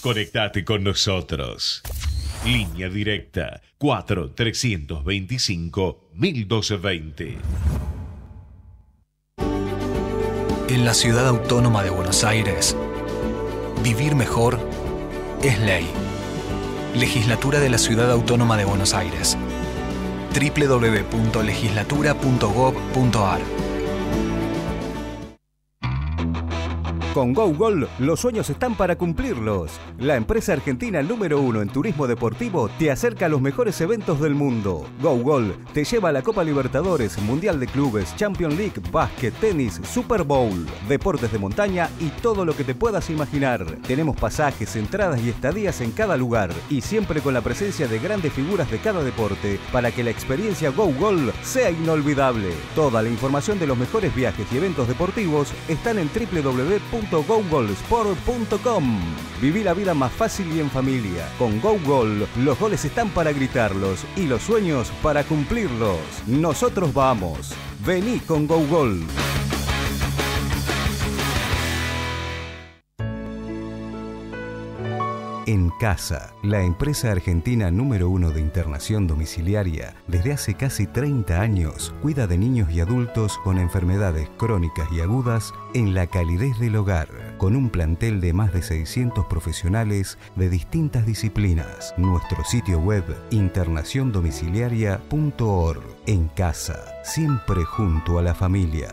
Conectate con nosotros. Línea directa 4-325-1220. En la Ciudad Autónoma de Buenos Aires, vivir mejor es ley. Legislatura de la Ciudad Autónoma de Buenos Aires. www.legislatura.gov.ar. Con GoGol, los sueños están para cumplirlos. La empresa argentina número 1 en turismo deportivo te acerca a los mejores eventos del mundo. GoGol te lleva a la Copa Libertadores, Mundial de Clubes, Champions League, básquet, tenis, Super Bowl, deportes de montaña y todo lo que te puedas imaginar. Tenemos pasajes, entradas y estadías en cada lugar y siempre con la presencia de grandes figuras de cada deporte para que la experiencia GoGol sea inolvidable. Toda la información de los mejores viajes y eventos deportivos están en www.gogolsport.com. Viví la vida más fácil y en familia. Con GoGol, los goles están para gritarlos y los sueños para cumplirlos. Nosotros vamos. Vení con GoGol. En Casa, la empresa argentina número 1 de internación domiciliaria, desde hace casi 30 años, cuida de niños y adultos con enfermedades crónicas y agudas en la calidez del hogar, con un plantel de más de 600 profesionales de distintas disciplinas. Nuestro sitio web, internaciondomiciliaria.org. En Casa, siempre junto a la familia.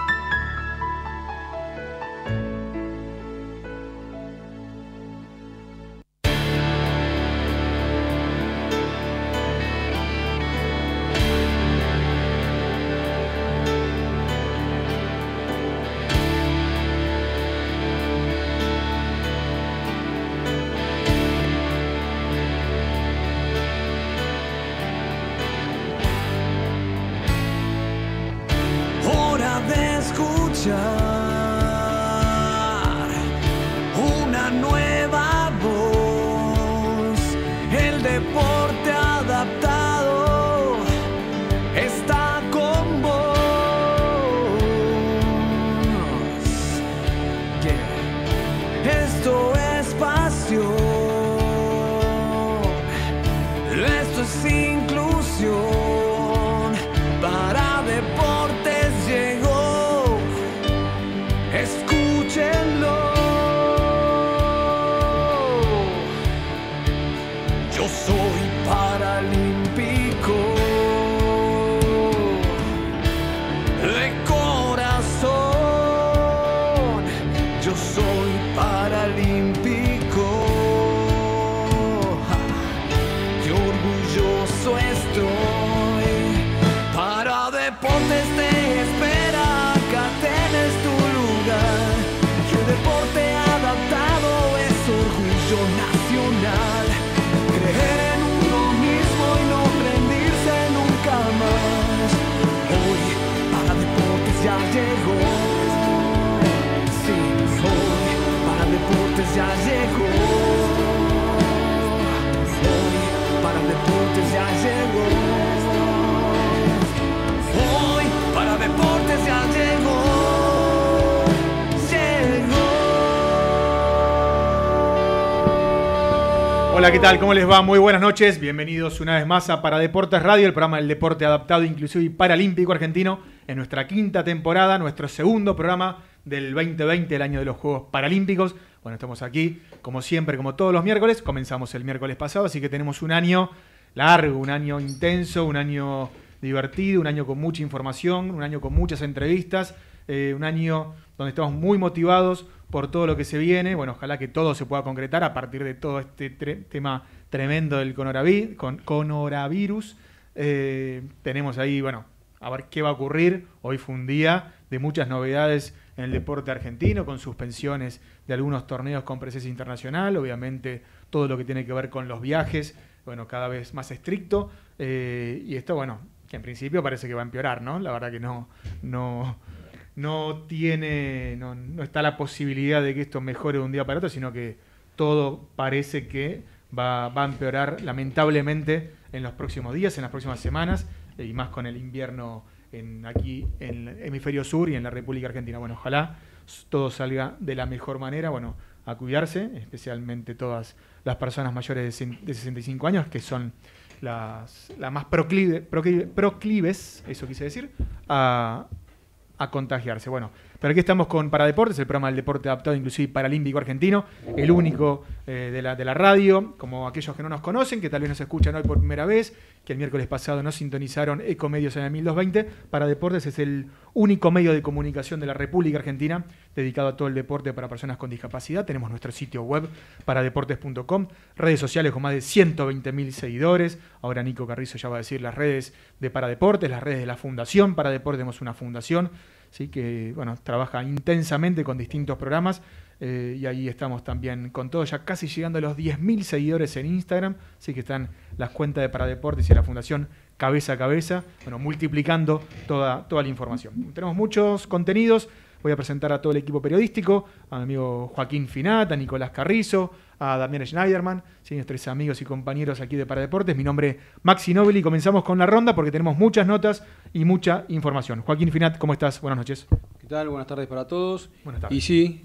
Una nueva voz, el deporte adaptado está con vos. Esto es pasión, esto es inclusión, para deportes llegó. Escúchenlo. Yo soy paralímpico de corazón. Yo soy paralímpico. Qué orgulloso estoy. Para deportes te espera, acá tenés tu lugar. Que el deporte adaptado es orgullo nacional. Creer en uno mismo y no rendirse nunca más. Hoy para deportes ya llegó. Sí, hoy para deportes ya llegó. Hoy para deportes ya llegó. Hoy para deportes ya llegó. Hola, ¿qué tal? ¿Cómo les va? Muy buenas noches. Bienvenidos una vez más a Para Deportes Radio, el programa del deporte adaptado, inclusivo y paralímpico argentino, en nuestra quinta temporada, nuestro segundo programa del 2020, el año de los Juegos Paralímpicos. Bueno, estamos aquí, como siempre, como todos los miércoles. Comenzamos el miércoles pasado, así que tenemos un año largo, un año intenso, un año divertido, un año con mucha información, un año con muchas entrevistas, un año donde estamos muy motivados por todo lo que se viene. Bueno, ojalá que todo se pueda concretar a partir de todo este tema tremendo del coronavirus. Tenemos ahí, bueno, a ver qué va a ocurrir. Hoy fue un día de muchas novedades en el deporte argentino, con suspensiones de algunos torneos con presencia internacional, obviamente todo lo que tiene que ver con los viajes, bueno, cada vez más estricto, y esto, bueno, que en principio parece que va a empeorar, ¿no? La verdad que no está la posibilidad de que esto mejore de un día para otro, sino que todo parece que va a empeorar lamentablemente en los próximos días, en las próximas semanas, y más con el invierno aquí en el hemisferio sur y en la República Argentina. Bueno, ojalá todo salga de la mejor manera. Bueno, a cuidarse, especialmente todas las personas mayores de 65 años, que son las más proclives, eso quise decir, a contagiarse. Bueno, pero aquí estamos con Paradeportes, el programa del deporte adaptado inclusive paralímpico argentino, el único de la radio, como aquellos que no nos conocen, que tal vez nos escuchan hoy por primera vez, que el miércoles pasado nos sintonizaron Ecomedios en el 1220. Paradeportes es el único medio de comunicación de la República Argentina dedicado a todo el deporte para personas con discapacidad. Tenemos nuestro sitio web, paradeportes.com, redes sociales con más de 120.000 seguidores. Ahora Nico Carrizo ya va a decir las redes de Paradeportes, las redes de la Fundación Paradeportes. Tenemos una fundación, ¿sí?, que bueno, trabaja intensamente con distintos programas, y ahí estamos también con todo, ya casi llegando a los 10.000 seguidores en Instagram, así que están las cuentas de Paradeportes y la Fundación cabeza a cabeza, bueno, multiplicando toda la información. Tenemos muchos contenidos. Voy a presentar a todo el equipo periodístico, a mi amigo Joaquín Finat, a Nicolás Carrizo, a Damián Schneiderman, ¿sí?, nuestros amigos y compañeros aquí de Paradeportes. Mi nombre es Maxi Nobili y comenzamos con la ronda porque tenemos muchas notas y mucha información. Joaquín Finat, ¿cómo estás? Buenas noches. ¿Qué tal? Buenas tardes para todos. Buenas tardes. Y sí,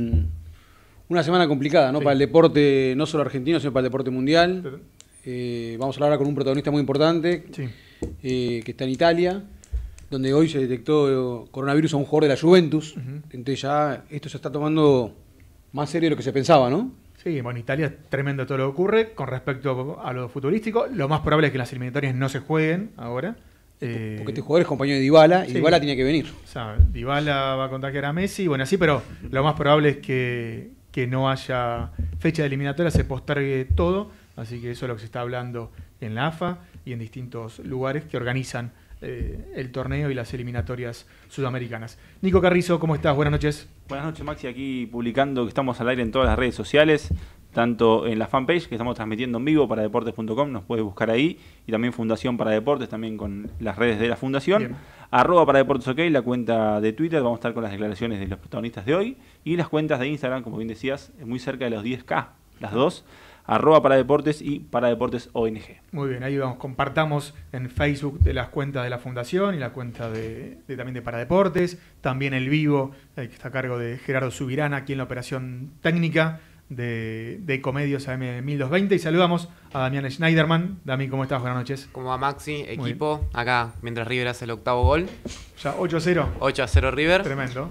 una semana complicada, ¿no? Sí. Para el deporte, no solo argentino, sino para el deporte mundial. Vamos a hablar ahora con un protagonista muy importante, sí, que está en Italia, donde hoy se detectó coronavirus a un jugador de la Juventus. Entonces ya esto se está tomando más serio de lo que se pensaba, ¿no? Sí, bueno, Italia es tremendo todo lo que ocurre. Con respecto a lo futbolístico, lo más probable es que las eliminatorias no se jueguen ahora. Porque este jugador es compañero de Dybala, y sí, Dybala tiene que venir. O sea, Dybala va a contagiar a Messi, bueno, así, pero lo más probable es que no haya fecha de eliminatoria, se postergue todo. Así que eso es lo que se está hablando en la AFA y en distintos lugares que organizan el torneo y las eliminatorias sudamericanas. Nico Carrizo, ¿cómo estás? Buenas noches. Buenas noches, Maxi, aquí publicando que estamos al aire en todas las redes sociales, tanto en la fanpage que estamos transmitiendo en vivo para deportes.com, nos puedes buscar ahí, y también Fundación Paradeportes, también con las redes de la Fundación. @Paradeportes OK, la cuenta de Twitter, vamos a estar con las declaraciones de los protagonistas de hoy, y las cuentas de Instagram, como bien decías, muy cerca de los 10K, las dos, @Paradeportes y Paradeportes ONG. Muy bien, ahí vamos, compartamos en Facebook de las cuentas de la Fundación y la cuenta también de Paradeportes, también el vivo, que está a cargo de Gerardo Subirana, aquí en la operación técnica de Ecomedios AM 1220, y saludamos a Damián Schneiderman. Dami, ¿cómo estás? Buenas noches. ¿Cómo va, Maxi? Equipo, acá, mientras River hace el octavo gol. Ya 8-0. 8-0 River. Tremendo.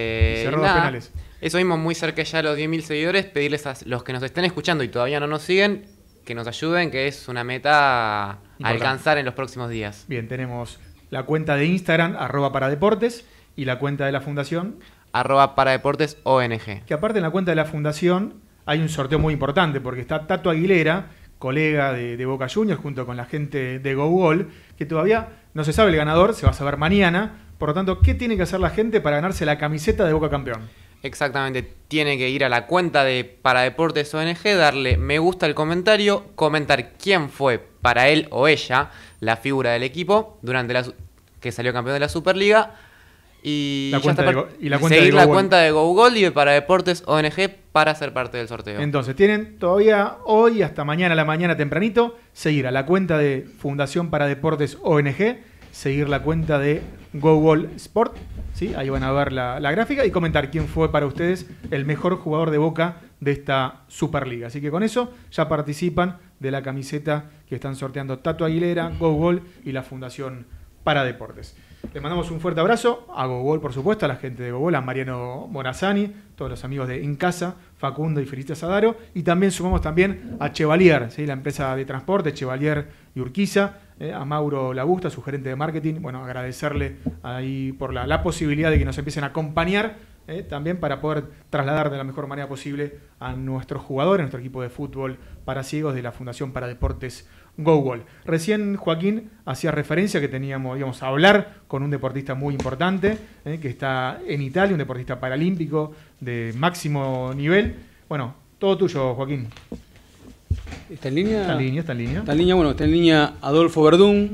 Y cerró dos penales. Eso mismo, muy cerca ya de los 10.000 seguidores, pedirles a los que nos estén escuchando y todavía no nos siguen, que nos ayuden, que es una meta a alcanzar en los próximos días. Bien, tenemos la cuenta de Instagram, @Paradeportes, y la cuenta de la Fundación, @Paradeportes ONG. Que aparte en la cuenta de la Fundación hay un sorteo muy importante, porque está Tato Aguilera, colega de Boca Juniors, junto con la gente de GoGol, que todavía no se sabe el ganador, se va a saber mañana. Por lo tanto, ¿qué tiene que hacer la gente para ganarse la camiseta de Boca campeón? Exactamente, tiene que ir a la cuenta de Paradeportes ONG, darle me gusta al comentario, comentar quién fue para él o ella la figura del equipo durante que salió campeón de la Superliga, y seguir la cuenta de GoGol y de Paradeportes ONG para ser parte del sorteo. Entonces, tienen todavía hoy hasta mañana a la mañana tempranito, seguir a la cuenta de Fundación Paradeportes ONG, seguir la cuenta de GoGol Sport, ¿sí? Ahí van a ver la gráfica y comentar quién fue para ustedes el mejor jugador de Boca de esta Superliga. Así que con eso ya participan de la camiseta que están sorteando Tato Aguilera, GoGol y la Fundación Paradeportes. Les mandamos un fuerte abrazo a GoGol, por supuesto, a la gente de GoGol, a Mariano Morazani, todos los amigos de En Casa, Facundo y Felicitas Adaro, y también sumamos también a Chevalier, ¿sí?, la empresa de transporte, Chevalier y Urquiza, a Mauro Labusta, su gerente de marketing. Bueno, agradecerle ahí por la posibilidad de que nos empiecen a acompañar, también para poder trasladar de la mejor manera posible a nuestros jugadores, a nuestro equipo de fútbol para ciegos de la Fundación Paradeportes GoGol. Recién Joaquín hacía referencia que íbamos a hablar con un deportista muy importante, que está en Italia, un deportista paralímpico de máximo nivel. Bueno, todo tuyo, Joaquín. ¿Está en línea? Está en línea. Está en línea Adolfo Verdún,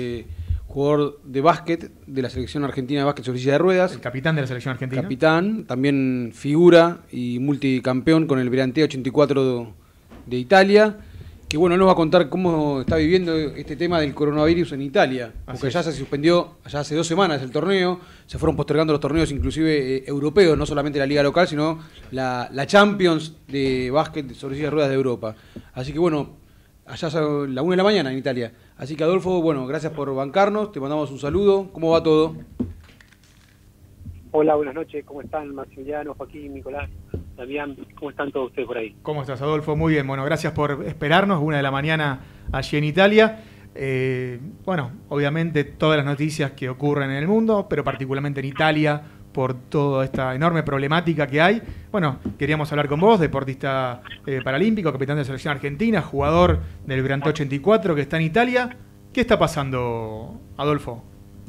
jugador de básquet de la selección argentina de básquet sobre silla de ruedas. El capitán de la selección argentina. Capitán, también figura y multicampeón con el Briantea 84 de Italia. que bueno, él nos va a contar cómo está viviendo este tema del coronavirus en Italia, porque ya se suspendió, ya hace 2 semanas el torneo, se fueron postergando los torneos inclusive europeos, no solamente la liga local, sino la Champions de básquet sobre sillas de ruedas de Europa. Así que bueno, allá es la 1 de la mañana en Italia. Así que Adolfo, bueno, gracias por bancarnos, te mandamos un saludo. ¿Cómo va todo? Hola, buenas noches, ¿cómo están Maximiliano, Joaquín, Nicolás, Damián? ¿Cómo están todos ustedes por ahí? ¿Cómo estás, Adolfo? Muy bien, bueno, gracias por esperarnos, 1 de la mañana allí en Italia. Bueno, obviamente todas las noticias que ocurren en el mundo, pero particularmente en Italia, por toda esta enorme problemática que hay. Bueno, queríamos hablar con vos, deportista paralímpico, capitán de la selección argentina, jugador del Granté 84 que está en Italia. ¿Qué está pasando, Adolfo?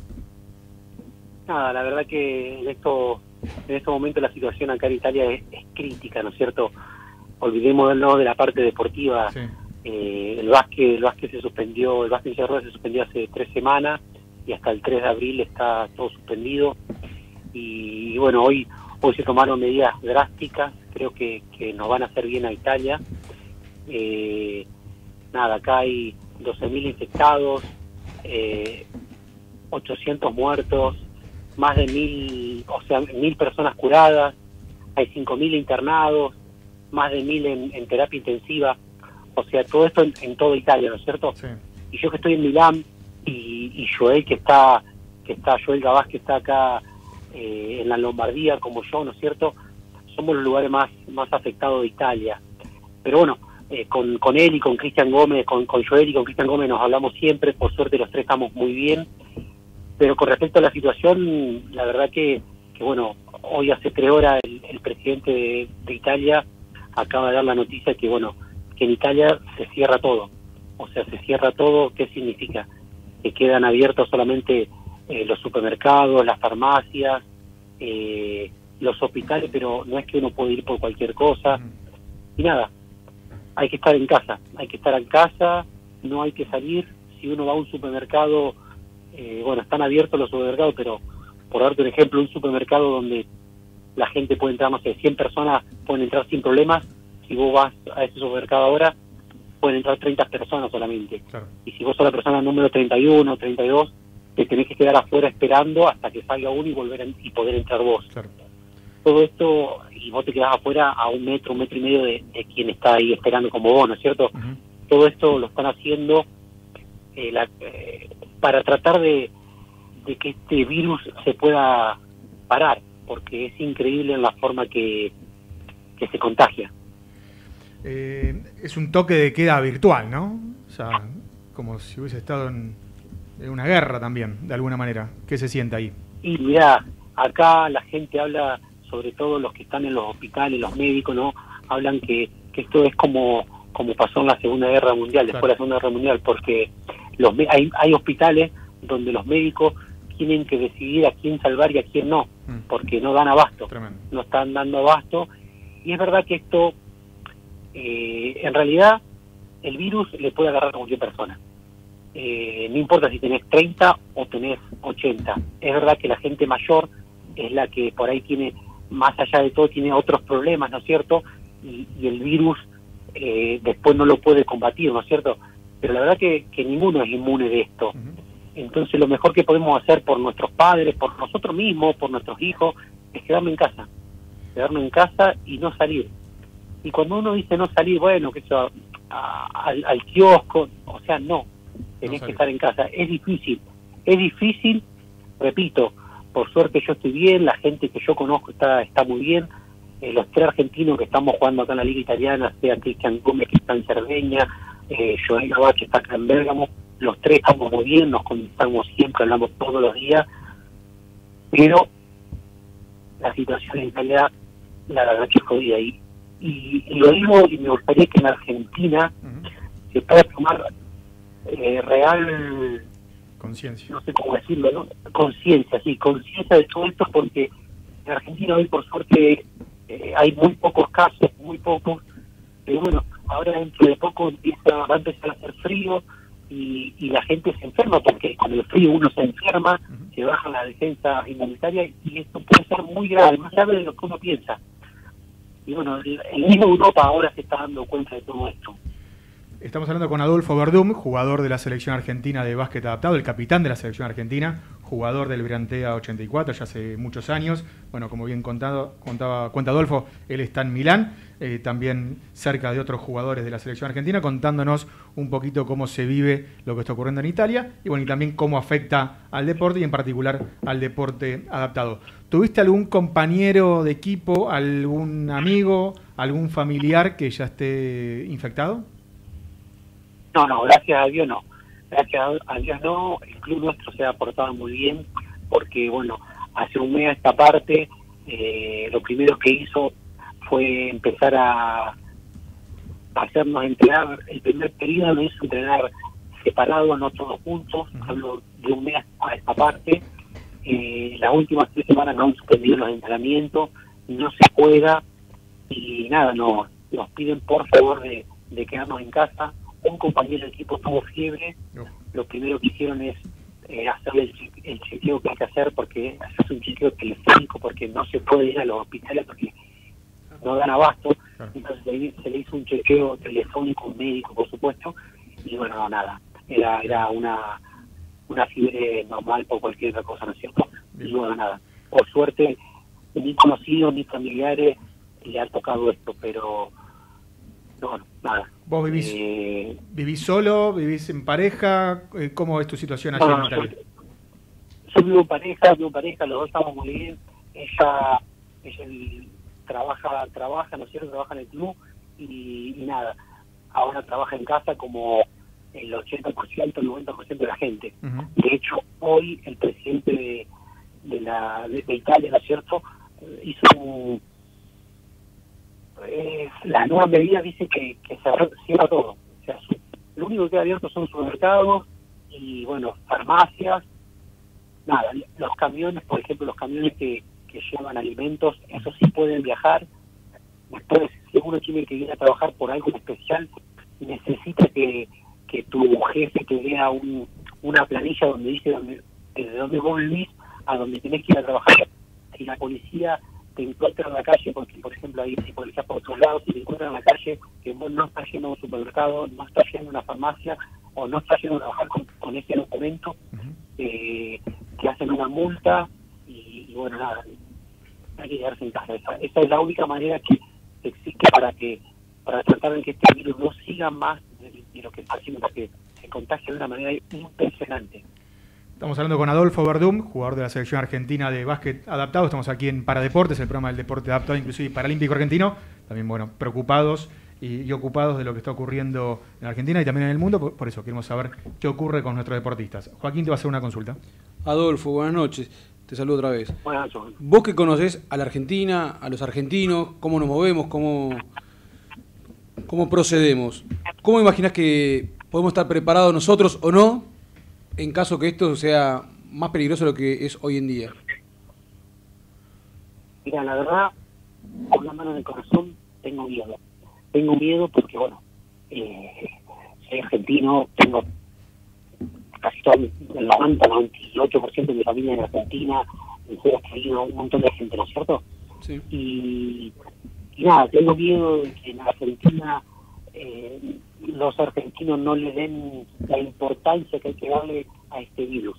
Nada, la verdad que en estos momentos la situación acá en Italia es crítica, ¿no es cierto? Olvidémonos de la parte deportiva. Sí. El básquet se suspendió, el básquet en ruedas se suspendió hace 3 semanas y hasta el 3 de abril está todo suspendido. Y bueno, hoy se tomaron medidas drásticas, creo que nos van a hacer bien a Italia. Nada, acá hay 12.000 infectados, 800 muertos, más de 1.000 personas curadas, hay 5.000 internados, más de 1.000 en terapia intensiva, o sea, todo esto en toda Italia, ¿no es cierto? Sí. Y yo que estoy en Milán, y Joel Joel Gabás que está acá en la Lombardía, como yo, ¿no es cierto? Somos los lugares más afectados de Italia. Pero bueno, con él y con Cristian Gómez, con Joel y con Cristian Gómez nos hablamos siempre, por suerte los 3 estamos muy bien. Pero con respecto a la situación, la verdad que bueno, hoy hace 3 horas el presidente de Italia acaba de dar la noticia que bueno, que en Italia se cierra todo. O sea, se cierra todo. ¿Qué significa? Que quedan abiertos solamente los supermercados, las farmacias, los hospitales, pero no es que uno puede ir por cualquier cosa. Y nada, hay que estar en casa, no hay que salir. Si uno va a un supermercado, bueno, están abiertos los supermercados, pero por darte un ejemplo, un supermercado donde la gente puede entrar, no sé, 100 personas pueden entrar sin problemas. Si vos vas a ese supermercado ahora, pueden entrar 30 personas solamente. Claro. Y si vos sos la persona número 31 o 32, te tenés que quedar afuera esperando hasta que salga uno y poder entrar vos. Claro. Todo esto, y vos te quedás afuera a 1 metro, 1,5 metros de quien está ahí esperando como vos, ¿no es cierto? Uh-huh. Todo esto lo están haciendo para tratar de que este virus se pueda parar, porque es increíble en la forma que se contagia. Es un toque de queda virtual, ¿no? O sea, como si hubiese estado en una guerra también, de alguna manera. ¿Qué se siente ahí? Y mirá, acá la gente habla, sobre todo los que están en los hospitales, los médicos, ¿no? Hablan que esto es como pasó en la Segunda Guerra Mundial, después de la Segunda Guerra Mundial, porque hay hospitales donde los médicos tienen que decidir a quién salvar y a quién no, porque no dan abasto. Tremendo. No están dando abasto. Y es verdad que esto, en realidad, el virus le puede agarrar a cualquier persona. No importa si tenés 30 o tenés 80. Es verdad que la gente mayor es la que por ahí tiene, más allá de todo, tiene otros problemas, ¿no es cierto? Y el virus después no lo puede combatir, ¿no es cierto? Pero la verdad que ninguno es inmune de esto. Uh-huh. Entonces lo mejor que podemos hacer por nuestros padres, por nosotros mismos, por nuestros hijos, es quedarnos en casa y no salir. Y cuando uno dice no salir, bueno, que eso al kiosco, o sea, no, tenés que estar en casa. Es difícil, repito, por suerte yo estoy bien, la gente que yo conozco está muy bien. Los 3 argentinos que estamos jugando acá en la Liga Italiana, sea Cristian Gómez que está en Cerdeña, Joel Gabás que está acá en Bérgamo, los 3 estamos muy bien, nos contactamos siempre, hablamos todos los días, pero la situación en Italia, la verdad que es jodida. Y lo digo, y me gustaría que en Argentina se pueda tomar real conciencia, no sé cómo decirlo, ¿no? Conciencia de todo esto, porque en Argentina hoy por suerte hay muy pocos casos, pero bueno, ahora dentro de poco va a empezar a hacer frío y la gente se enferma, porque con el frío uno se enferma, se baja la defensa inmunitaria y esto puede ser muy grave, más grave de lo que uno piensa. Y bueno, el mismo Europa ahora se está dando cuenta de todo esto. Estamos hablando con Adolfo Verdum, jugador de la selección argentina de básquet adaptado, el capitán de la selección argentina, jugador del Briantea 84 ya hace muchos años. Bueno, como bien cuenta Adolfo, él está en Milán, también cerca de otros jugadores de la selección argentina, contándonos un poquito cómo se vive lo que está ocurriendo en Italia y bueno, y también cómo afecta al deporte y en particular al deporte adaptado. ¿Tuviste algún compañero de equipo, algún amigo, algún familiar que ya esté infectado? No, gracias a Dios no. Gracias a Dios no. El club nuestro se ha portado muy bien porque, bueno, hace un mes a esta parte, lo primero que hizo fue empezar a hacernos entrenar. El primer periodo lo hizo entrenar separado, no todos juntos. Hablo de un mes a esta parte. Las últimas 3 semanas no han suspendido los entrenamientos, no se juega y nada, nos piden por favor de quedarnos en casa. Un compañero del equipo tuvo fiebre, lo primero que hicieron es hacerle el chequeo que hay que hacer, porque es un chequeo telefónico, porque no se puede ir a los hospitales porque no dan abasto. Entonces se le hizo un chequeo telefónico, médico por supuesto, y bueno, nada, era una fiebre normal por cualquier otra cosa, ¿no es cierto? Y bueno, nada, por suerte ni conocidos ni familiares le ha tocado esto, pero no, nada. ¿Vos vivís solo? ¿Vivís en pareja? ¿Cómo es tu situación allí en Italia? Yo vivo en pareja, los dos estamos muy bien. Ella trabaja, ¿no es cierto? Trabaja en el club y nada, ahora trabaja en casa como el 80%, el 90% de la gente. De hecho, hoy el presidente de Italia, ¿no es cierto?, hizo la nueva medida dice que cierra todo. O sea, lo único que queda abierto son supermercados y, bueno, farmacias. Nada, los camiones, por ejemplo, los camiones que llevan alimentos, esos sí pueden viajar. Después, si uno tiene que ir a trabajar por algo especial, necesita que tu jefe te dé una planilla donde dice desde dónde vos vivís a donde tenés que ir a trabajar. Si la policía te encuentra en la calle, porque por ejemplo ahí si policía por otros lados, si te encuentran en la calle que vos no estás yendo a un supermercado, no estás yendo a una farmacia o no estás yendo a trabajar con ese documento, te hacen una multa y bueno, nada, hay que quedarse en casa. Esa es la única manera que existe para tratar de que este virus no siga más de lo que está haciendo, porque se contagia de una manera impresionante. Estamos hablando con Adolfo Verdum, jugador de la selección argentina de básquet adaptado. Estamos aquí en Paradeportes, el programa del deporte adaptado, inclusive paralímpico argentino. También, bueno, preocupados y ocupados de lo que está ocurriendo en Argentina y también en el mundo. Por eso queremos saber qué ocurre con nuestros deportistas. Joaquín te va a hacer una consulta. Adolfo, buenas noches. Te saludo otra vez. Buenas noches. Vos que conocés a la Argentina, a los argentinos, cómo nos movemos, cómo procedemos, ¿cómo imaginás que podemos estar preparados nosotros o no en caso que esto sea más peligroso de lo que es hoy en día? Mira, la verdad, con la mano en el corazón, tengo miedo. Tengo miedo porque, bueno, soy argentino, tengo casi todo el 98% de mi familia en Argentina, soy argentino, un montón de gente, ¿no es cierto? Sí. Y nada, tengo miedo de que en Argentina los argentinos no le den la importancia que hay que darle a este virus.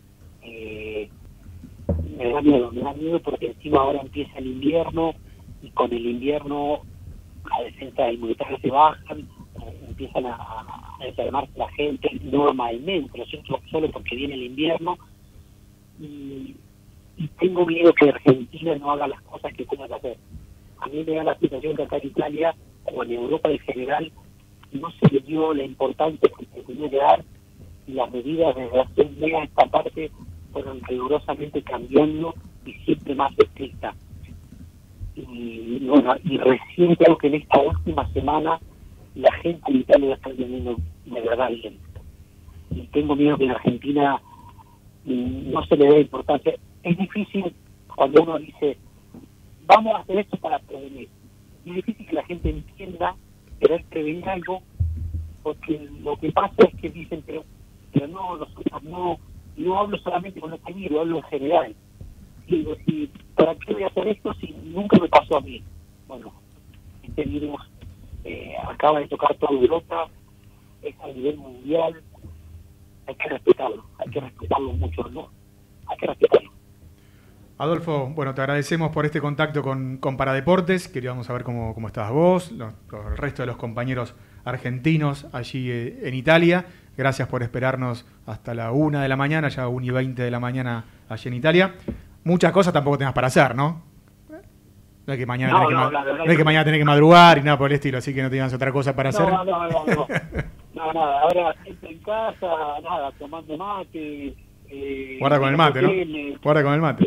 Me da miedo porque encima ahora empieza el invierno y con el invierno la defensa inmunitaria se bajan, empiezan a enfermarse la gente normalmente, ¿no es cierto? Solo porque viene el invierno y tengo miedo que Argentina no haga las cosas que tenga que hacer. A mí me da la sensación que acá en Italia o en Europa en general no se le dio la importancia que se tenía que dar y las medidas desde hace un mes a esta parte fueron rigurosamente cambiando y siempre más estrictas. Y bueno, y recién creo que en esta última semana la gente en Italia lo está entendiendo de verdad bien. Y tengo miedo que en Argentina no se le dé importancia. Es difícil cuando uno dice vamos a hacer esto para prevenir. Es difícil que la gente entienda querer prevenir algo, porque lo que pasa es que dicen, pero no, nosotros no hablo solamente con este virus, hablo en general. Y digo, ¿para qué voy a hacer esto si nunca me pasó a mí? Bueno, este virus acaba de tocar toda Europa, es a nivel mundial, hay que respetarlo mucho, ¿no? Hay que respetarlo. Adolfo, bueno, te agradecemos por este contacto con Paradeportes. Queríamos saber cómo estás vos, el resto de los compañeros argentinos allí en Italia. Gracias por esperarnos hasta la 1 de la mañana, ya 1:20 de la mañana allí en Italia. Muchas cosas tampoco tengas para hacer, ¿no? No es que mañana tenés que madrugar y nada por el estilo, así que no tengas otra cosa para hacer. No, nada, ahora siempre en casa, nada, tomando mate. Guarda con el mate, ¿no? Guarda con el mate.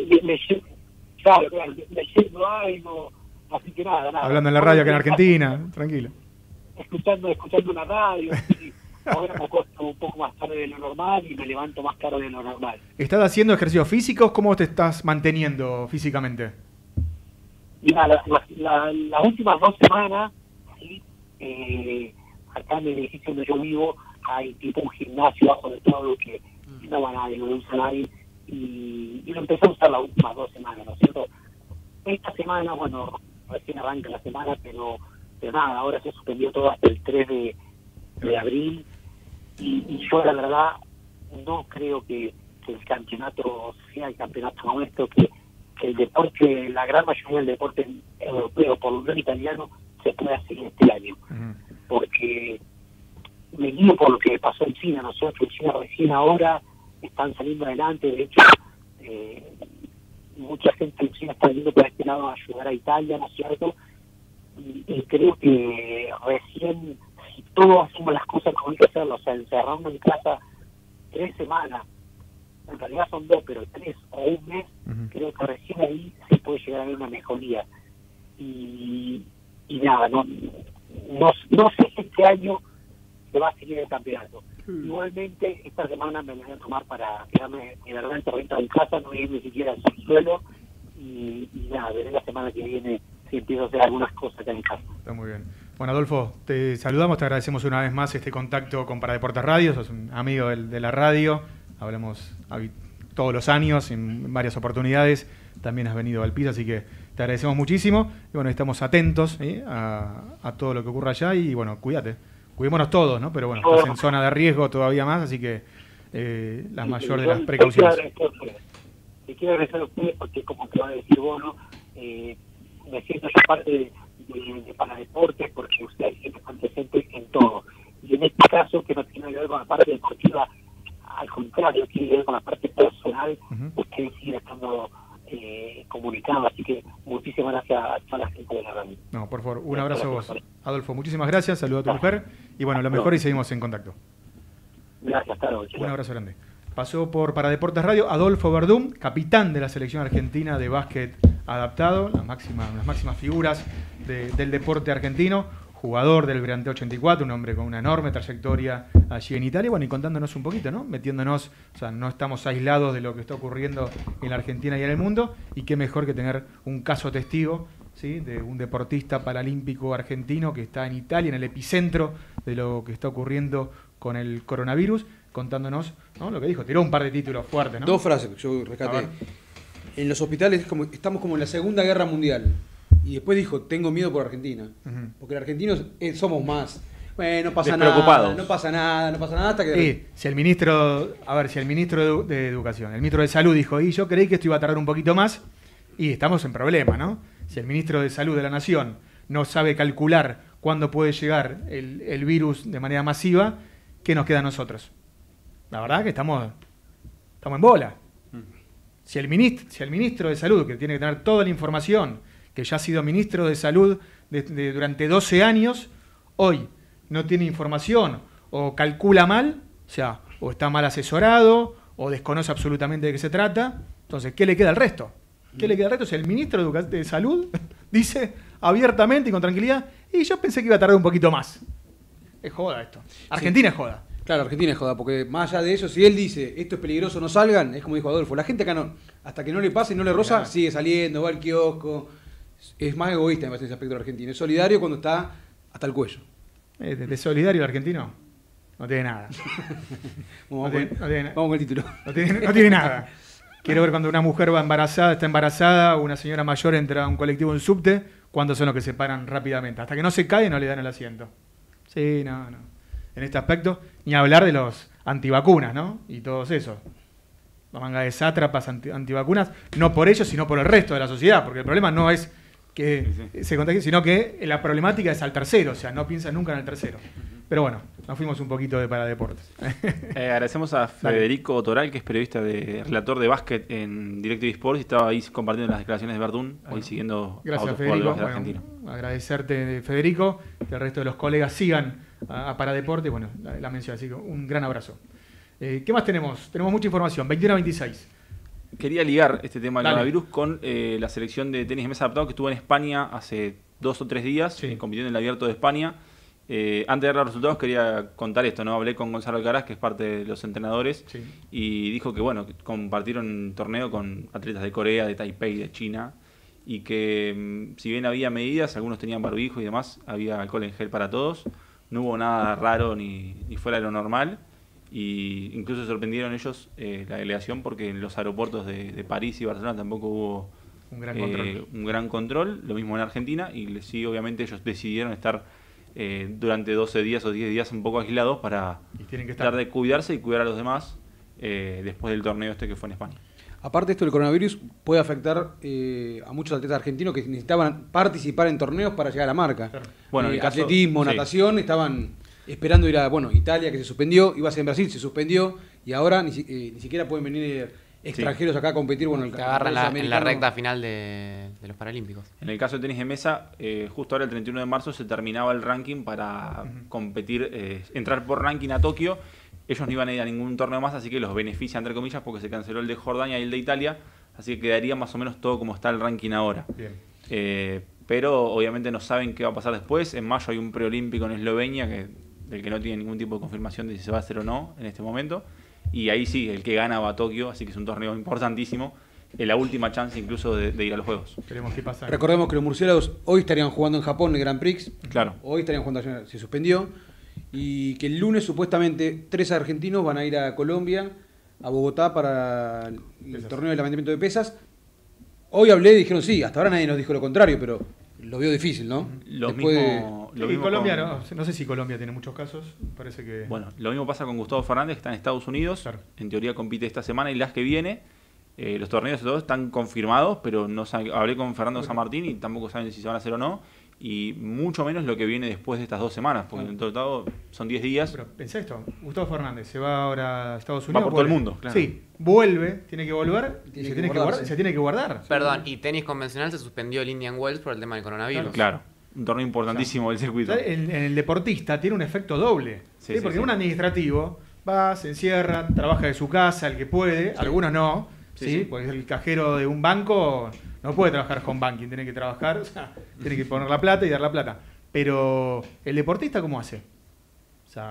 Leyendo algo, así que nada. Hablando en la radio acá en Argentina, tranquilo. Escuchando una radio, así, ahora me acuesto un poco más tarde de lo normal y me levanto más tarde de lo normal. ¿Estás haciendo ejercicios físicos? ¿Cómo te estás manteniendo físicamente? Mira, las últimas 2 semanas, ¿sí? Acá en el edificio donde yo vivo hay tipo un gimnasio bajo de todo que no va nadie, no lo usa nadie, y lo empecé a usar las últimas 2 semanas, ¿no es cierto? Esta semana, bueno, recién arranca la semana, pero nada, ahora se suspendió todo hasta el 3 de abril, y yo la verdad no creo que el campeonato sea el campeonato nuestro, que el deporte, la gran mayoría del deporte europeo, por lo menos italiano, se puede hacer este año. Porque me guío por lo que pasó en China, ¿no es cierto? En China recién ahora están saliendo adelante, de hecho, mucha gente en China está viniendo por este lado a ayudar a Italia, ¿no es cierto? Y creo que recién, si todos hacemos las cosas como hay que hacerlo, o sea, encerrarnos en casa 3 semanas, en realidad son 2, pero 3 o 1 mes, creo que recién ahí se puede llegar a ver una mejoría. Y nada, no sé si este año se va a seguir el campeonato. Igualmente, esta semana me voy a tomar para quedarme mi garganta ahorita en casa, no ir ni siquiera al subsuelo, y nada, veré la semana que viene si empiezo a hacer algunas cosas acá en casa. Está muy bien. Bueno, Adolfo, te saludamos, te agradecemos una vez más este contacto con Paradeportes Radio, sos un amigo de la radio, hablamos todos los años, en varias oportunidades, también has venido al piso, así que te agradecemos muchísimo, y bueno, estamos atentos a todo lo que ocurra allá, y bueno, cuídate, cuidémonos todos, ¿no? Pero bueno, estás en zona de riesgo todavía más, así que la mayor de las precauciones. Te quiero agradecer a ustedes porque, como te va a decir vos, ¿no? Me siento yo parte de Paradeportes porque ustedes siempre están presentes en todo. Y en este caso, que no tiene que ver con la parte deportiva, al contrario, tiene que ver con la parte personal, ustedes siguen estando comunicados. Así que muchísimas gracias a toda la gente de la radio. No, por favor, un abrazo a vos. Adolfo, muchísimas gracias, saludo a tu mujer y bueno, lo mejor y seguimos en contacto. Gracias, hasta luego. Un abrazo grande. Pasó por Paradeportes Radio Adolfo Verdún, capitán de la selección argentina de básquet adaptado, las máximas figuras del deporte argentino, jugador del Brillante 84, un hombre con una enorme trayectoria allí en Italia, bueno, y contándonos un poquito, ¿no? Metiéndonos, o sea, no estamos aislados de lo que está ocurriendo en la Argentina y en el mundo, y qué mejor que tener un caso testigo, ¿sí? De un deportista paralímpico argentino que está en Italia, en el epicentro de lo que está ocurriendo con el coronavirus, contándonos, ¿no? Lo que dijo, tiró un par de títulos fuertes, ¿no? 2 frases que yo rescaté. En los hospitales estamos como en la Segunda Guerra Mundial. Y después dijo, tengo miedo por Argentina. Porque los argentinos somos más. Bueno, no pasa nada, no pasa nada hasta que... Si el ministro de Educación, el ministro de Salud dijo, y yo creí que esto iba a tardar un poquito más, y estamos en problema, ¿no? Si el ministro de Salud de la Nación no sabe calcular cuándo puede llegar el virus de manera masiva, ¿qué nos queda a nosotros? La verdad que estamos en bola. Si el ministro de Salud, que tiene que tener toda la información, que ya ha sido ministro de Salud durante 12 años, hoy no tiene información o calcula mal, o sea, o está mal asesorado o desconoce absolutamente de qué se trata, entonces, ¿qué le queda al resto? ¿Qué le queda al resto? Si el ministro de Salud dice abiertamente y con tranquilidad, y yo pensé que iba a tardar un poquito más. Es joda esto. Argentina es joda. Claro, Argentina es joda, porque más allá de eso, si él dice esto es peligroso, no salgan, es como dijo Adolfo, la gente acá no, hasta que no le pase y no le roza, sigue saliendo, va al kiosco. Es más egoísta, me parece, ese aspecto del argentino. Es solidario cuando está hasta el cuello. De solidario el argentino no tiene nada. Vamos con el título. No tiene nada. Quiero ver cuando una mujer está embarazada, o una señora mayor entra a un colectivo en subte, cuándo son los que se paran rápidamente. Hasta que no se cae no le dan el asiento. Sí, no. en este aspecto, ni hablar de los antivacunas, ¿no? Y todos esos. La manga de sátrapas antivacunas, no por ellos, sino por el resto de la sociedad, porque el problema no es que se contagie, sino que la problemática es al tercero, o sea, no piensan nunca en el tercero. Pero bueno, nos fuimos un poquito de Paradeportes. Agradecemos a Federico Toral, que es periodista relator de básquet en DirecTV Sports, y estaba ahí compartiendo las declaraciones de Verdún, ahí siguiendo gracias, a otros Federico. jugadores argentinos. Agradecerte, Federico, que el resto de los colegas sigan a Paradeportes, bueno, la mención, así que un gran abrazo. ¿Qué más tenemos? Tenemos mucha información, 21 a 26. Quería ligar este tema del coronavirus con la selección de tenis de mesa adaptado que estuvo en España hace 2 o 3 días, compitiendo en el Abierto de España. Antes de dar los resultados quería contar esto, ¿no? Hablé con Gonzalo Alcaraz, que es parte de los entrenadores, y dijo que bueno, que compartieron torneo con atletas de Corea, de Taipei, de China, y que si bien había medidas, algunos tenían barbijo y demás, había alcohol en gel para todos, no hubo nada raro ni fuera de lo normal, y incluso sorprendieron ellos, la delegación, porque en los aeropuertos de París y Barcelona tampoco hubo un gran control, lo mismo en Argentina, y sí, obviamente ellos decidieron estar durante 12 días o 10 días un poco aislados para tratar de cuidarse y cuidar a los demás después del torneo que fue en España. Aparte, esto del coronavirus puede afectar a muchos atletas argentinos que necesitaban participar en torneos para llegar a la marca. Claro. Bueno, atletismo, natación, estaban esperando ir a Italia, que se suspendió, iba a ser en Brasil, se suspendió, y ahora ni siquiera pueden venir extranjeros acá a competir. Bueno, te agarran en la recta final de los Paralímpicos. En el caso del tenis de mesa, justo ahora el 31 de marzo se terminaba el ranking para competir, entrar por ranking a Tokio. Ellos no iban a ir a ningún torneo más, así que los beneficia, entre comillas, porque se canceló el de Jordania y el de Italia, así que quedaría más o menos todo como está el ranking ahora. Pero obviamente no saben qué va a pasar después. En mayo hay un preolímpico en Eslovenia, del que no tiene ningún tipo de confirmación de si se va a hacer o no en este momento. Y ahí sí, el que gana va a Tokio, así que es un torneo importantísimo. Es la última chance incluso de ir a los Juegos. Veremos qué pasa. Recordemos que los murciélagos hoy estarían jugando en Japón el Grand Prix. Claro. Hoy estarían jugando, se suspendió. Y que el lunes supuestamente 3 argentinos van a ir a Colombia, a Bogotá, para el torneo de levantamiento de pesas. Hoy hablé y dijeron sí, hasta ahora nadie nos dijo lo contrario, pero lo veo difícil, ¿no? Lo mismo Colombia, no sé si Colombia tiene muchos casos, parece que... Bueno, lo mismo pasa con Gustavo Fernández, que está en Estados Unidos, en teoría compite esta semana y las que viene. Los torneos todos están confirmados, pero no hablé con Fernando San Martín y tampoco saben si se van a hacer o no. Y mucho menos lo que viene después de estas 2 semanas, porque en total son 10 días. Pero pensá esto, Gustavo Fernández se va ahora a Estados Unidos. Va por todo el mundo, claro. Sí, vuelve, tiene que volver y se tiene que guardar. Perdón, y tenis convencional se suspendió el Indian Wells por el tema del coronavirus. Claro, un torneo importantísimo del circuito. En el deportista tiene un efecto doble, porque un administrativo va, se encierra, trabaja de su casa, el que puede, algunos no, porque el cajero de un banco no puede trabajar home banking, tiene que trabajar, tiene que poner la plata y dar la plata. Pero el deportista, ¿cómo hace? O sea,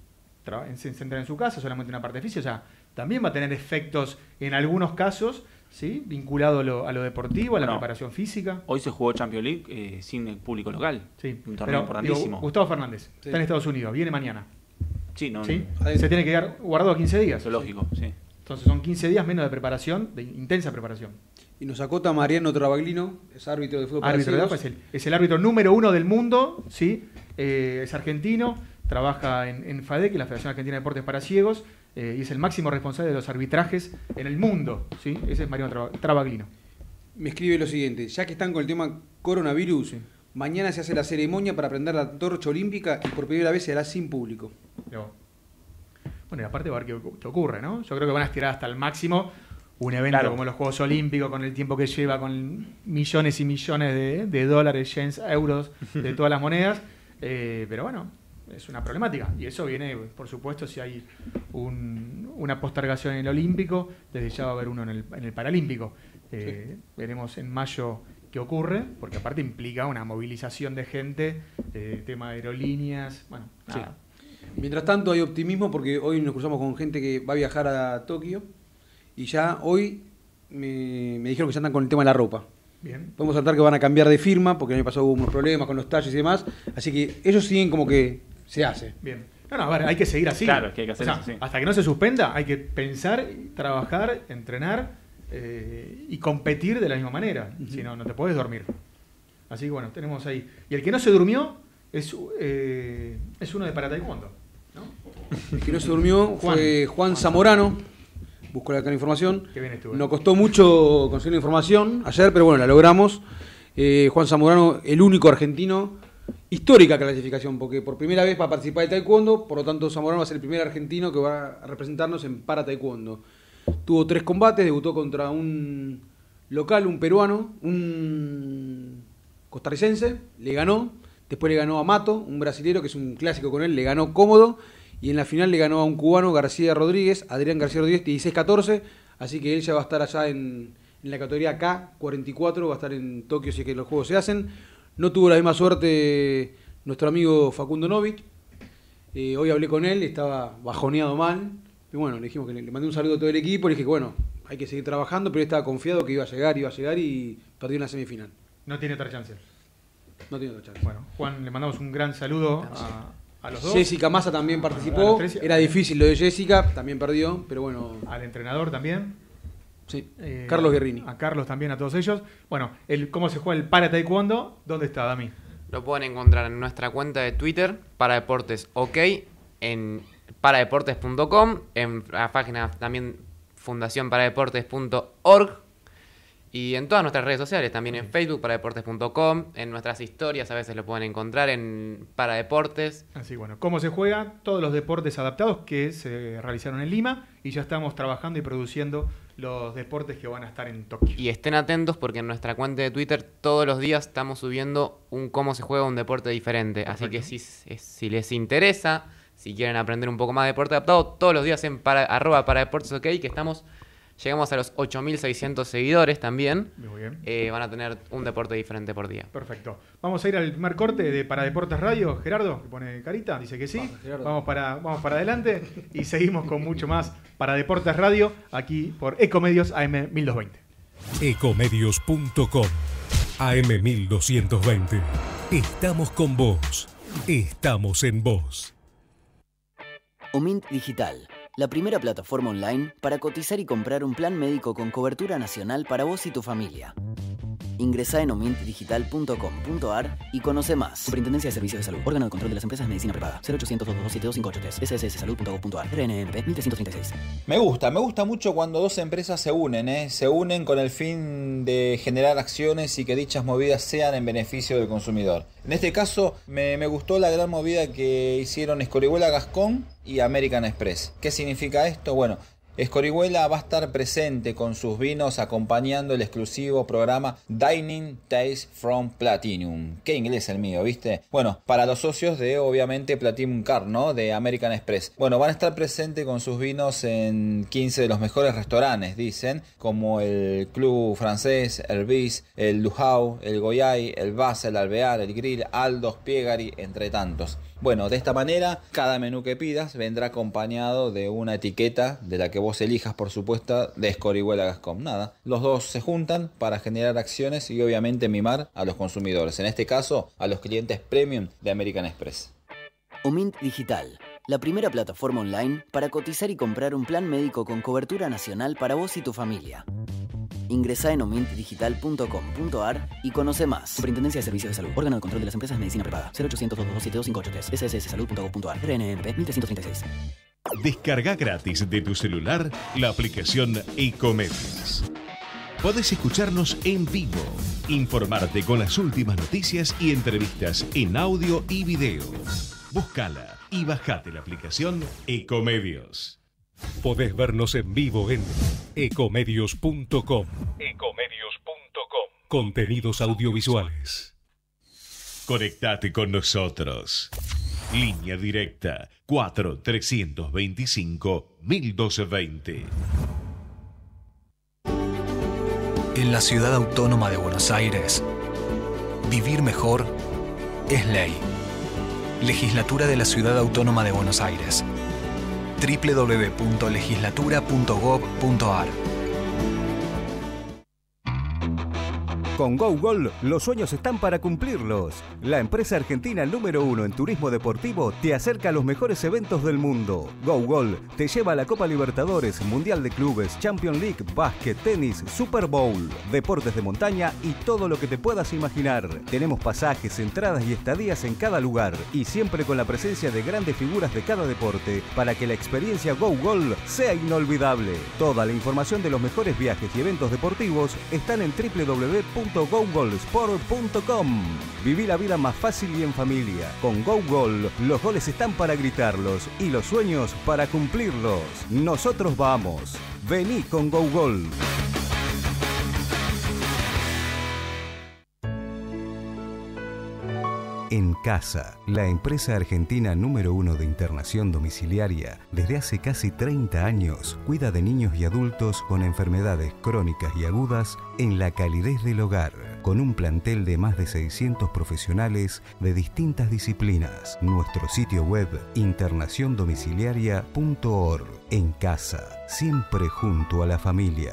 se centra en su casa, solamente una parte física, o sea, también va a tener efectos en algunos casos, ¿sí? Vinculado a lo deportivo, a la preparación física. Hoy se jugó Champions League sin el público local. Sí, un torneo importantísimo. Gustavo Fernández está en Estados Unidos, viene mañana. Sí, no. ¿Sí? Se tiene que quedar guardado 15 días. Eso es lógico, sí. Entonces son 15 días menos de preparación, de intensa preparación. Y nos acota Mariano Travaglino, es árbitro de fútbol. Es el árbitro número 1 del mundo, ¿sí? Es argentino, trabaja en FADEC, la Federación Argentina de Deportes para Ciegos, y es el máximo responsable de los arbitrajes en el mundo, ¿sí? Ese es Mariano Travaglino. Me escribe lo siguiente, ya que están con el tema coronavirus, mañana se hace la ceremonia para prender la torcha olímpica y por primera vez se hará sin público. Bueno, y aparte va a ver qué ocurre, ¿no? Yo creo que van a estirar hasta el máximo un evento como los Juegos Olímpicos, con el tiempo que lleva, con millones y millones de dólares, yens, euros, de todas las monedas. Pero bueno, es una problemática. Y eso viene, por supuesto, si hay una postergación en el Olímpico, desde ya va a haber uno en el Paralímpico. Veremos en mayo qué ocurre, porque aparte implica una movilización de gente, tema de aerolíneas, bueno, nada. Mientras tanto hay optimismo porque hoy nos cruzamos con gente que va a viajar a Tokio y ya hoy me dijeron que ya andan con el tema de la ropa. Bien. Podemos saltar que van a cambiar de firma porque el año pasado hubo unos problemas con los talles y demás, así que ellos siguen como que se hace. Bien. No, a ver, hay que seguir así. Claro, que hay que hacer eso, sí. Hasta que no se suspenda hay que pensar, trabajar, entrenar y competir de la misma manera. Si no, no te puedes dormir. Así que bueno, tenemos ahí. Y el que no se durmió es uno de para taekwondo, El que no se durmió fue Juan Zamorano. Busco acá la información. Qué bien estuvo. Nos costó mucho conseguir la información ayer, pero bueno, la logramos. Juan Zamorano, el único argentino, histórica clasificación, porque por primera vez va a participar de taekwondo, por lo tanto Zamorano va a ser el primer argentino que va a representarnos en para taekwondo. Tuvo 3 combates, debutó contra un local, un peruano, un costarricense, le ganó, después le ganó a Mato, un brasilero que es un clásico con él, le ganó cómodo, y en la final le ganó a un cubano, García Rodríguez, Adrián García Rodríguez, 16-14, así que él ya va a estar allá en la categoría K44, va a estar en Tokio si es que los juegos se hacen. No tuvo la misma suerte nuestro amigo Facundo Novich, hoy hablé con él, estaba bajoneado mal, y bueno, le dijimos que le mandé un saludo a todo el equipo, le dije que bueno, hay que seguir trabajando, pero él estaba confiado que iba a llegar y perdió en la semifinal. No tiene otra chance. No tiene otra chance. Bueno, Juan, le mandamos un gran saludo a los dos. Jessica Massa también participó. Era difícil lo de Jessica, también perdió, pero bueno. Al entrenador también. Sí, Carlos Guerrini. A Carlos también, a todos ellos. Bueno, cómo se juega el para taekwondo, ¿dónde está, Dami? Lo pueden encontrar en nuestra cuenta de Twitter, Paradeportes OK, en paradeportes.com, en la página también fundacionparadeportes.org. Y en todas nuestras redes sociales, también en Facebook, paradeportes.com, en nuestras historias a veces lo pueden encontrar en Paradeportes. Así bueno, ¿cómo se juega? Todos los deportes adaptados que se realizaron en Lima y ya estamos trabajando y produciendo los deportes que van a estar en Tokio. Y estén atentos porque en nuestra cuenta de Twitter todos los días estamos subiendo cómo se juega un deporte diferente. Perfecto. Así que si les interesa, si quieren aprender un poco más de deporte adaptado, todos los días en @paradeportesok, que llegamos a los 8.600 seguidores también. Muy bien. Van a tener un deporte diferente por día. Perfecto. Vamos a ir al primer corte de Paradeportes Radio. Gerardo, que pone carita, dice que sí. Vamos para adelante y seguimos con mucho más Paradeportes Radio aquí por Ecomedios AM 1220. Ecomedios.com AM 1220. Estamos con vos. Estamos en vos. Omint Digital, la primera plataforma online para cotizar y comprar un plan médico con cobertura nacional para vos y tu familia. Ingresá en omintdigital.com.ar y conoce más. Superintendencia de Servicios de Salud. Órgano de control de las empresas de medicina privada. 0800-227-258-3. SSSalud.gov.ar. RNMP 1336. Me gusta mucho cuando dos empresas se unen. Se unen con el fin de generar acciones y que dichas movidas sean en beneficio del consumidor. En este caso, me gustó la gran movida que hicieron Escorihuela Gascón y American Express. ¿Qué significa esto? Bueno, Escorihuela va a estar presente con sus vinos acompañando el exclusivo programa Dining Taste from Platinum. Qué inglés el mío, ¿viste? Bueno, para los socios de, obviamente, Platinum Card, ¿no? De American Express. Bueno, van a estar presentes con sus vinos en 15 de los mejores restaurantes, dicen, como el Club Francés, el Bis, el Lujau, el Goyay, el Basa, el Alvear, el Grill, Aldos, Piegari, entre tantos. Bueno, de esta manera, cada menú que pidas vendrá acompañado de una etiqueta de la que vos elijas, por supuesto, de Escorihuela Gascón. Nada, los dos se juntan para generar acciones y obviamente mimar a los consumidores, en este caso a los clientes premium de American Express. Omint Digital, la primera plataforma online para cotizar y comprar un plan médico con cobertura nacional para vos y tu familia. Ingresá en omintdigital.com.ar y conoce más. Superintendencia de Servicios de Salud. Órgano de control de las empresas de medicina privada. 0800-227-258-3. SSSalud.gov.ar. RNMP 1336. Descarga gratis de tu celular la aplicación Ecomedios. Podés escucharnos en vivo, informarte con las últimas noticias y entrevistas en audio y video. Búscala y bajate la aplicación Ecomedios. Podés vernos en vivo en ecomedios.com. Contenidos audiovisuales. Conectate con nosotros. Línea directa 4-325-1220. En la ciudad autónoma de Buenos Aires, vivir mejor es ley. Legislatura de la Ciudad Autónoma de Buenos Aires. www.legislatura.gov.ar. Con GoGol, los sueños están para cumplirlos. La empresa argentina número 1 en turismo deportivo te acerca a los mejores eventos del mundo. GoGol te lleva a la Copa Libertadores, Mundial de Clubes, Champions League, básquet, tenis, Super Bowl, deportes de montaña y todo lo que te puedas imaginar. Tenemos pasajes, entradas y estadías en cada lugar y siempre con la presencia de grandes figuras de cada deporte para que la experiencia GoGol sea inolvidable. Toda la información de los mejores viajes y eventos deportivos están en www.gogolsport.com. Viví la vida más fácil y en familia. Con GoGol, los goles están para gritarlos y los sueños para cumplirlos. Nosotros vamos. Vení con GoGol. En Casa, la empresa argentina número 1 de internación domiciliaria, desde hace casi 30 años, cuida de niños y adultos con enfermedades crónicas y agudas en la calidez del hogar, con un plantel de más de 600 profesionales de distintas disciplinas. Nuestro sitio web, internaciondomiciliaria.org. En Casa, siempre junto a la familia.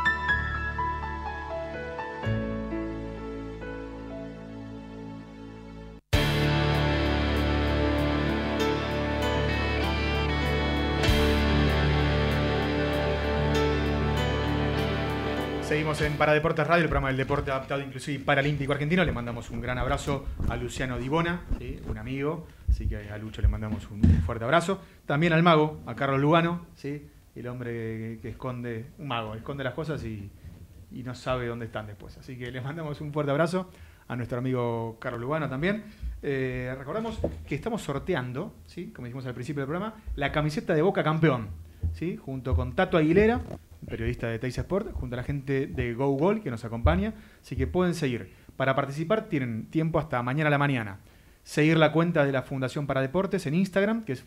Seguimos en Paradeportes Radio, el programa del deporte adaptado inclusive y paralímpico argentino. Le mandamos un gran abrazo a Luciano Dibona, ¿sí? Un amigo, así que a Lucho le mandamos un fuerte abrazo. También al mago, a Carlos Lugano, ¿sí? El hombre que esconde, un mago, esconde las cosas y no sabe dónde están después. Así que le mandamos un fuerte abrazo a nuestro amigo Carlos Lugano también. Recordamos que estamos sorteando, ¿sí? Como dijimos al principio del programa, la camiseta de Boca campeón, ¿sí? Junto con Tato Aguilera, periodista de Teis Sport, junto a la gente de GoGol que nos acompaña, así que pueden seguir. Para participar tienen tiempo hasta mañana a la mañana. Seguir la cuenta de la Fundación Paradeportes en Instagram, que es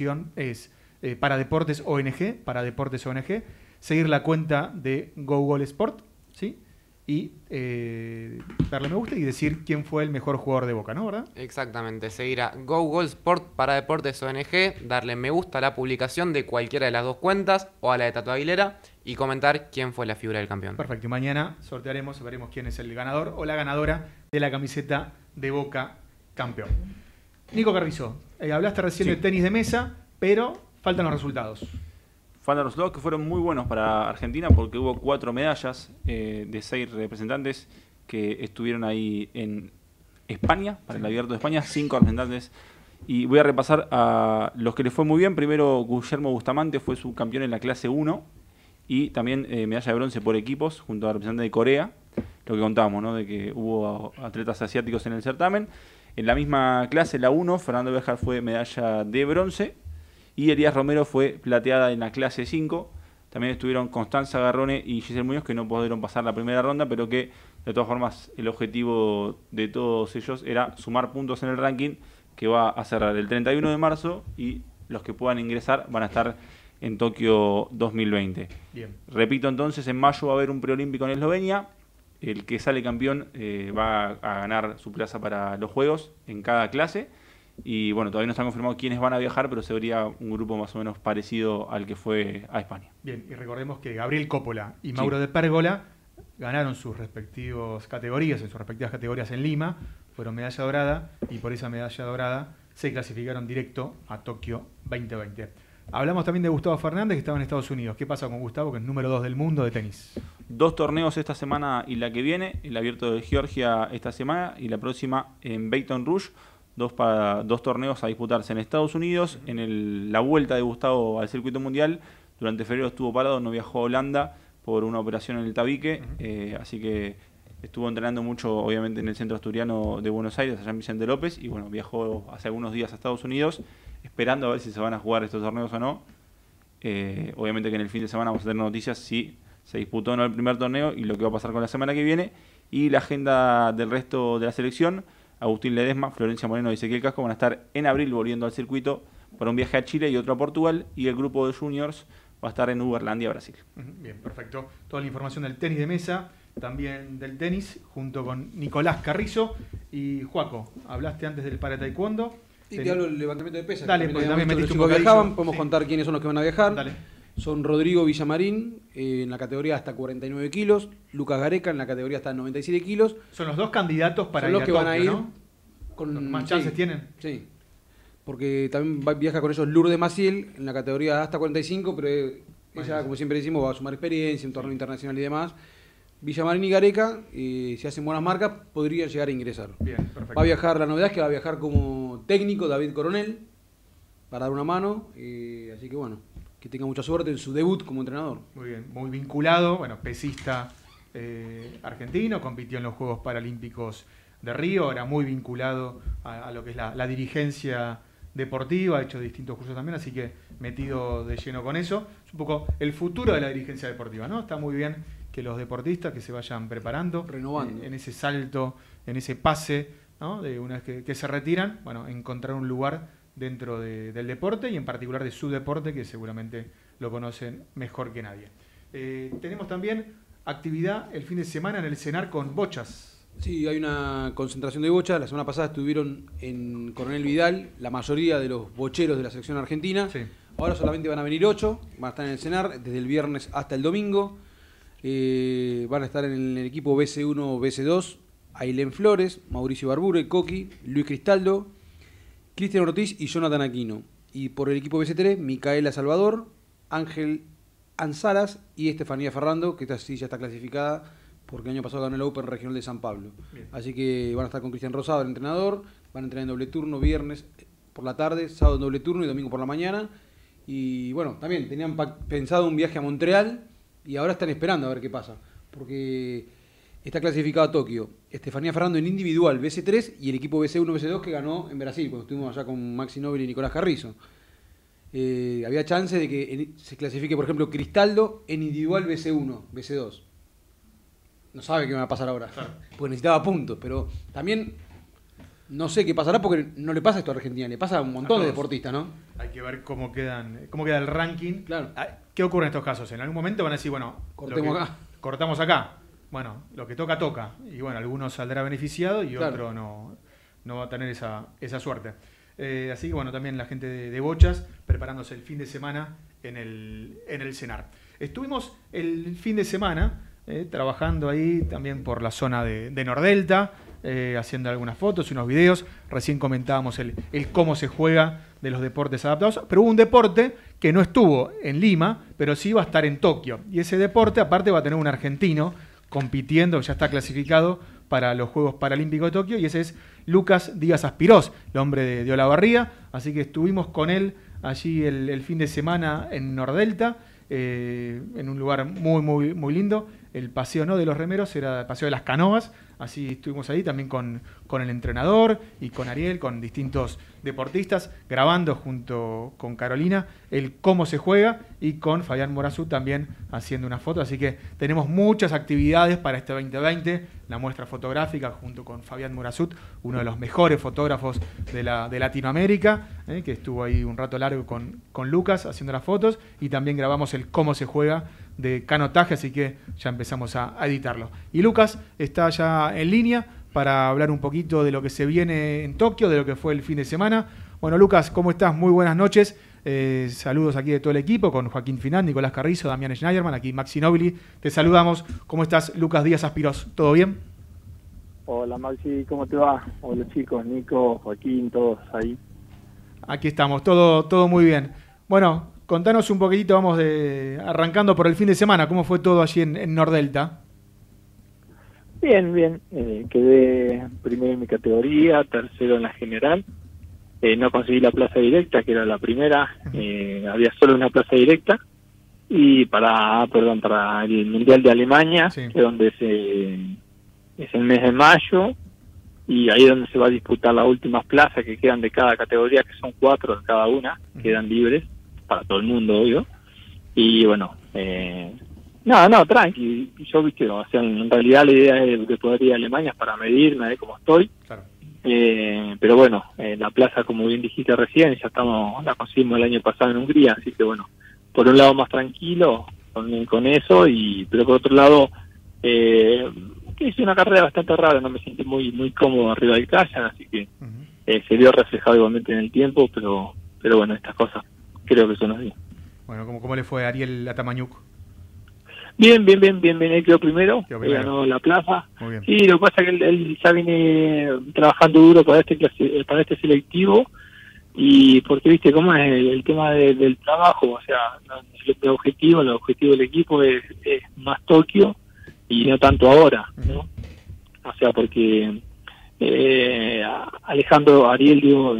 Paradeportes ONG, Paradeportes ONG. Seguir la cuenta de GoGol Sport, ¿sí? Y darle me gusta y decir quién fue el mejor jugador de Boca, ¿no? ¿Verdad? Exactamente, seguir a GoGol Sport Paradeportes ONG, darle me gusta a la publicación de cualquiera de las dos cuentas o a la de Tato Aguilera y comentar quién fue la figura del campeón. Perfecto, y mañana sortearemos, veremos quién es el ganador o la ganadora de la camiseta de Boca campeón. Nico Carrizo, hablaste recién del tenis de mesa, pero faltan los resultados. Faltan los resultados que fueron muy buenos para Argentina porque hubo 4 medallas de 6 representantes que estuvieron ahí en España, para el Abierto de España, 5 representantes. Y voy a repasar a los que les fue muy bien. Primero, Guillermo Bustamante fue subcampeón en la clase 1 y también medalla de bronce por equipos junto al representante de Corea. Lo que contábamos, ¿no? De que hubo atletas asiáticos en el certamen. En la misma clase, la 1, Fernando Béjar fue medalla de bronce. Y Elías Romero fue plateada en la clase 5. También estuvieron Constanza Garrone y Giselle Muñoz, que no pudieron pasar la primera ronda, pero que de todas formas el objetivo de todos ellos era sumar puntos en el ranking, que va a cerrar el 31 de marzo y los que puedan ingresar van a estar en Tokio 2020. Bien. Repito entonces, en mayo va a haber un preolímpico en Eslovenia. El que sale campeón va a ganar su plaza para los Juegos en cada clase. Y bueno, todavía no está confirmado quiénes van a viajar, pero sería un grupo más o menos parecido al que fue a España. Bien, y recordemos que Gabriel Coppola y Mauro de Pérgola ganaron sus respectivas categorías en Lima, fueron medalla dorada y por esa medalla dorada se clasificaron directo a Tokio 2020. Hablamos también de Gustavo Fernández, que estaba en Estados Unidos. ¿Qué pasa con Gustavo, que es número 2 del mundo de tenis? 2 torneos esta semana y la que viene, el Abierto de Georgia esta semana y la próxima en Baton Rouge. 2 torneos a disputarse en Estados Unidos. En la vuelta de Gustavo al circuito mundial, durante febrero estuvo parado, no viajó a Holanda por una operación en el tabique, así que estuvo entrenando mucho obviamente en el centro asturiano de Buenos Aires, allá en Vicente López, y bueno, viajó hace algunos días a Estados Unidos, esperando a ver si se van a jugar estos torneos o no. Obviamente que en el fin de semana vamos a tener noticias si se disputó o no el primer torneo y lo que va a pasar con la semana que viene, y la agenda del resto de la selección. Agustín Ledesma, Florencia Moreno y Ezequiel Casco van a estar en abril volviendo al circuito para un viaje a Chile y otro a Portugal, y el grupo de juniors va a estar en Uberlandia, Brasil. Bien, perfecto. Toda la información del tenis de mesa, también del tenis, junto con Nicolás Carrizo. Y Juaco, hablaste antes del para taekwondo. Y te hablo del levantamiento de pesas. Dale, porque también los metiste chicos un viajaban, bocadillo. podemos contar quiénes son los que van a viajar. Dale. son Rodrigo Villamarín en la categoría hasta 49 kilos, Lucas Gareca en la categoría hasta 97 kilos. Son los dos candidatos para ir a Tokio, van a ir, ¿no? Con más chances tienen. Sí, porque también viaja con ellos Lourdes Maciel en la categoría hasta 45, pero ella, como siempre decimos, va a sumar experiencia, un torneo internacional y demás. Villamarín y Gareca, si hacen buenas marcas, podrían llegar a ingresar. Bien, perfecto. Va a viajar, la novedad es que va a viajar como técnico David Coronel para dar una mano, así que bueno, que tenga mucha suerte en su debut como entrenador. Muy bien, muy vinculado, bueno, pesista argentino, compitió en los Juegos Paralímpicos de Río, era muy vinculado a lo que es la dirigencia deportiva, ha hecho distintos cursos también, así que metido de lleno con eso. Es un poco el futuro de la dirigencia deportiva, ¿no? Está muy bien que los deportistas que se vayan preparando, renovando en ese salto, en ese pase, ¿no? De una vez que se retiran, bueno, encontrar un lugar dentro del deporte y en particular de su deporte, que seguramente lo conocen mejor que nadie. Tenemos también actividad el fin de semana en el CENAR con bochas. Sí, hay una concentración de bochas. La semana pasada estuvieron en Coronel Vidal la mayoría de los bocheros de la selección argentina. Sí. Ahora solamente van a venir 8, van a estar en el CENAR desde el viernes hasta el domingo. Van a estar en el equipo BC1, BC2, Ailén Flores, Mauricio Barbure, Coqui, Luis Cristaldo, Cristian Ortiz y Jonathan Aquino. Y por el equipo BC3, Micaela Salvador, Ángel Anzaras y Estefanía Ferrando, que esta sí ya está clasificada porque el año pasado ganó el Open Regional de San Pablo. Bien. Así que van a estar con Cristian Rosado, el entrenador, van a entrenar en doble turno viernes por la tarde, sábado en doble turno y domingo por la mañana. Y bueno, también tenían pensado un viaje a Montreal y ahora están esperando a ver qué pasa, porque está clasificado a Tokio Estefanía Ferrando en individual BC3 y el equipo BC1, BC2 que ganó en Brasil, cuando estuvimos allá con Maxi Nobel y Nicolás Carrizo. Había chance de que se clasifique, por ejemplo, Cristaldo en individual BC1, BC2. No sabe qué va a pasar ahora, claro, porque necesitaba puntos, pero también no sé qué pasará porque no le pasa esto a Argentina, le pasa a un montón de deportistas, ¿no? Hay que ver cómo queda el ranking. Claro. ¿Qué ocurre en estos casos? En algún momento van a decir, bueno, cortamos acá. Bueno, lo que toca, toca. Y bueno, algunos saldrá beneficiado y claro, otro no va a tener esa suerte. Así que bueno, también la gente de bochas preparándose el fin de semana en el CENAR. Estuvimos el fin de semana trabajando ahí también por la zona de Nordelta, haciendo algunas fotos y unos videos. Recién comentábamos el cómo se juega de los deportes adaptados, pero hubo un deporte que no estuvo en Lima, pero sí va a estar en Tokio. Y ese deporte aparte va a tener un argentino compitiendo, ya está clasificado para los Juegos Paralímpicos de Tokio, y ese es Lucas Díaz Aspirós, el hombre de Olavarría. Así que estuvimos con él allí el fin de semana en Nordelta, en un lugar muy, muy, muy lindo. El paseo no de los remeros, era el paseo de las canoas. Así estuvimos ahí también con el entrenador y con Ariel, con distintos deportistas, grabando junto con Carolina el cómo se juega, y con Fabián Morazú también haciendo una foto. Así que tenemos muchas actividades para este 2020. La muestra fotográfica junto con Fabián Morazú, uno de los mejores fotógrafos de Latinoamérica, que estuvo ahí un rato largo con Lucas haciendo las fotos, y también grabamos el cómo se juega de canotaje, así que ya empezamos a editarlo. Y Lucas está ya en línea para hablar un poquito de lo que se viene en Tokio, de lo que fue el fin de semana. Bueno, Lucas, ¿cómo estás? Muy buenas noches. Saludos aquí de todo el equipo, con Joaquín Finán, Nicolás Carrizo, Damián Schneiderman, aquí Maxi Nobili. Te saludamos. ¿Cómo estás, Lucas Díaz Aspirós? ¿Todo bien? Hola, Maxi, ¿cómo te va? Hola, chicos, Nico, Joaquín, todos ahí. Aquí estamos, todo muy bien. Bueno, contanos un poquitito, vamos arrancando por el fin de semana. ¿Cómo fue todo allí en Nordelta? Bien. Quedé primero en mi categoría, tercero en la general. No conseguí la plaza directa, que era la primera. Había solo una plaza directa. Y para el Mundial de Alemania, sí, que es donde es el mes de mayo. Y ahí es donde se va a disputar las últimas plazas que quedan de cada categoría, que son 4 de cada una, quedan libres para todo el mundo, obvio. Y bueno, tranqui. Yo, viste, o sea, en realidad la idea de poder ir a Alemania es para medirme de cómo estoy. Claro. Pero bueno, la plaza, como bien dijiste recién, la conseguimos el año pasado en Hungría, así que bueno, por un lado más tranquilo con eso, pero por otro lado, que hice una carrera bastante rara, no me sentí muy cómodo arriba del kayak, así que se vio reflejado igualmente en el tiempo, pero bueno, estas cosas creo que son así. Bueno, ¿cómo le fue a Ariel Atamañuc? Bien, él quedó primero, ganó la plaza. Muy bien. Sí, lo que pasa es que él ya viene trabajando duro para este selectivo, y porque viste cómo es el tema del trabajo, o sea, el objetivo del equipo es más Tokio y no tanto ahora, ¿no? O sea, porque Ariel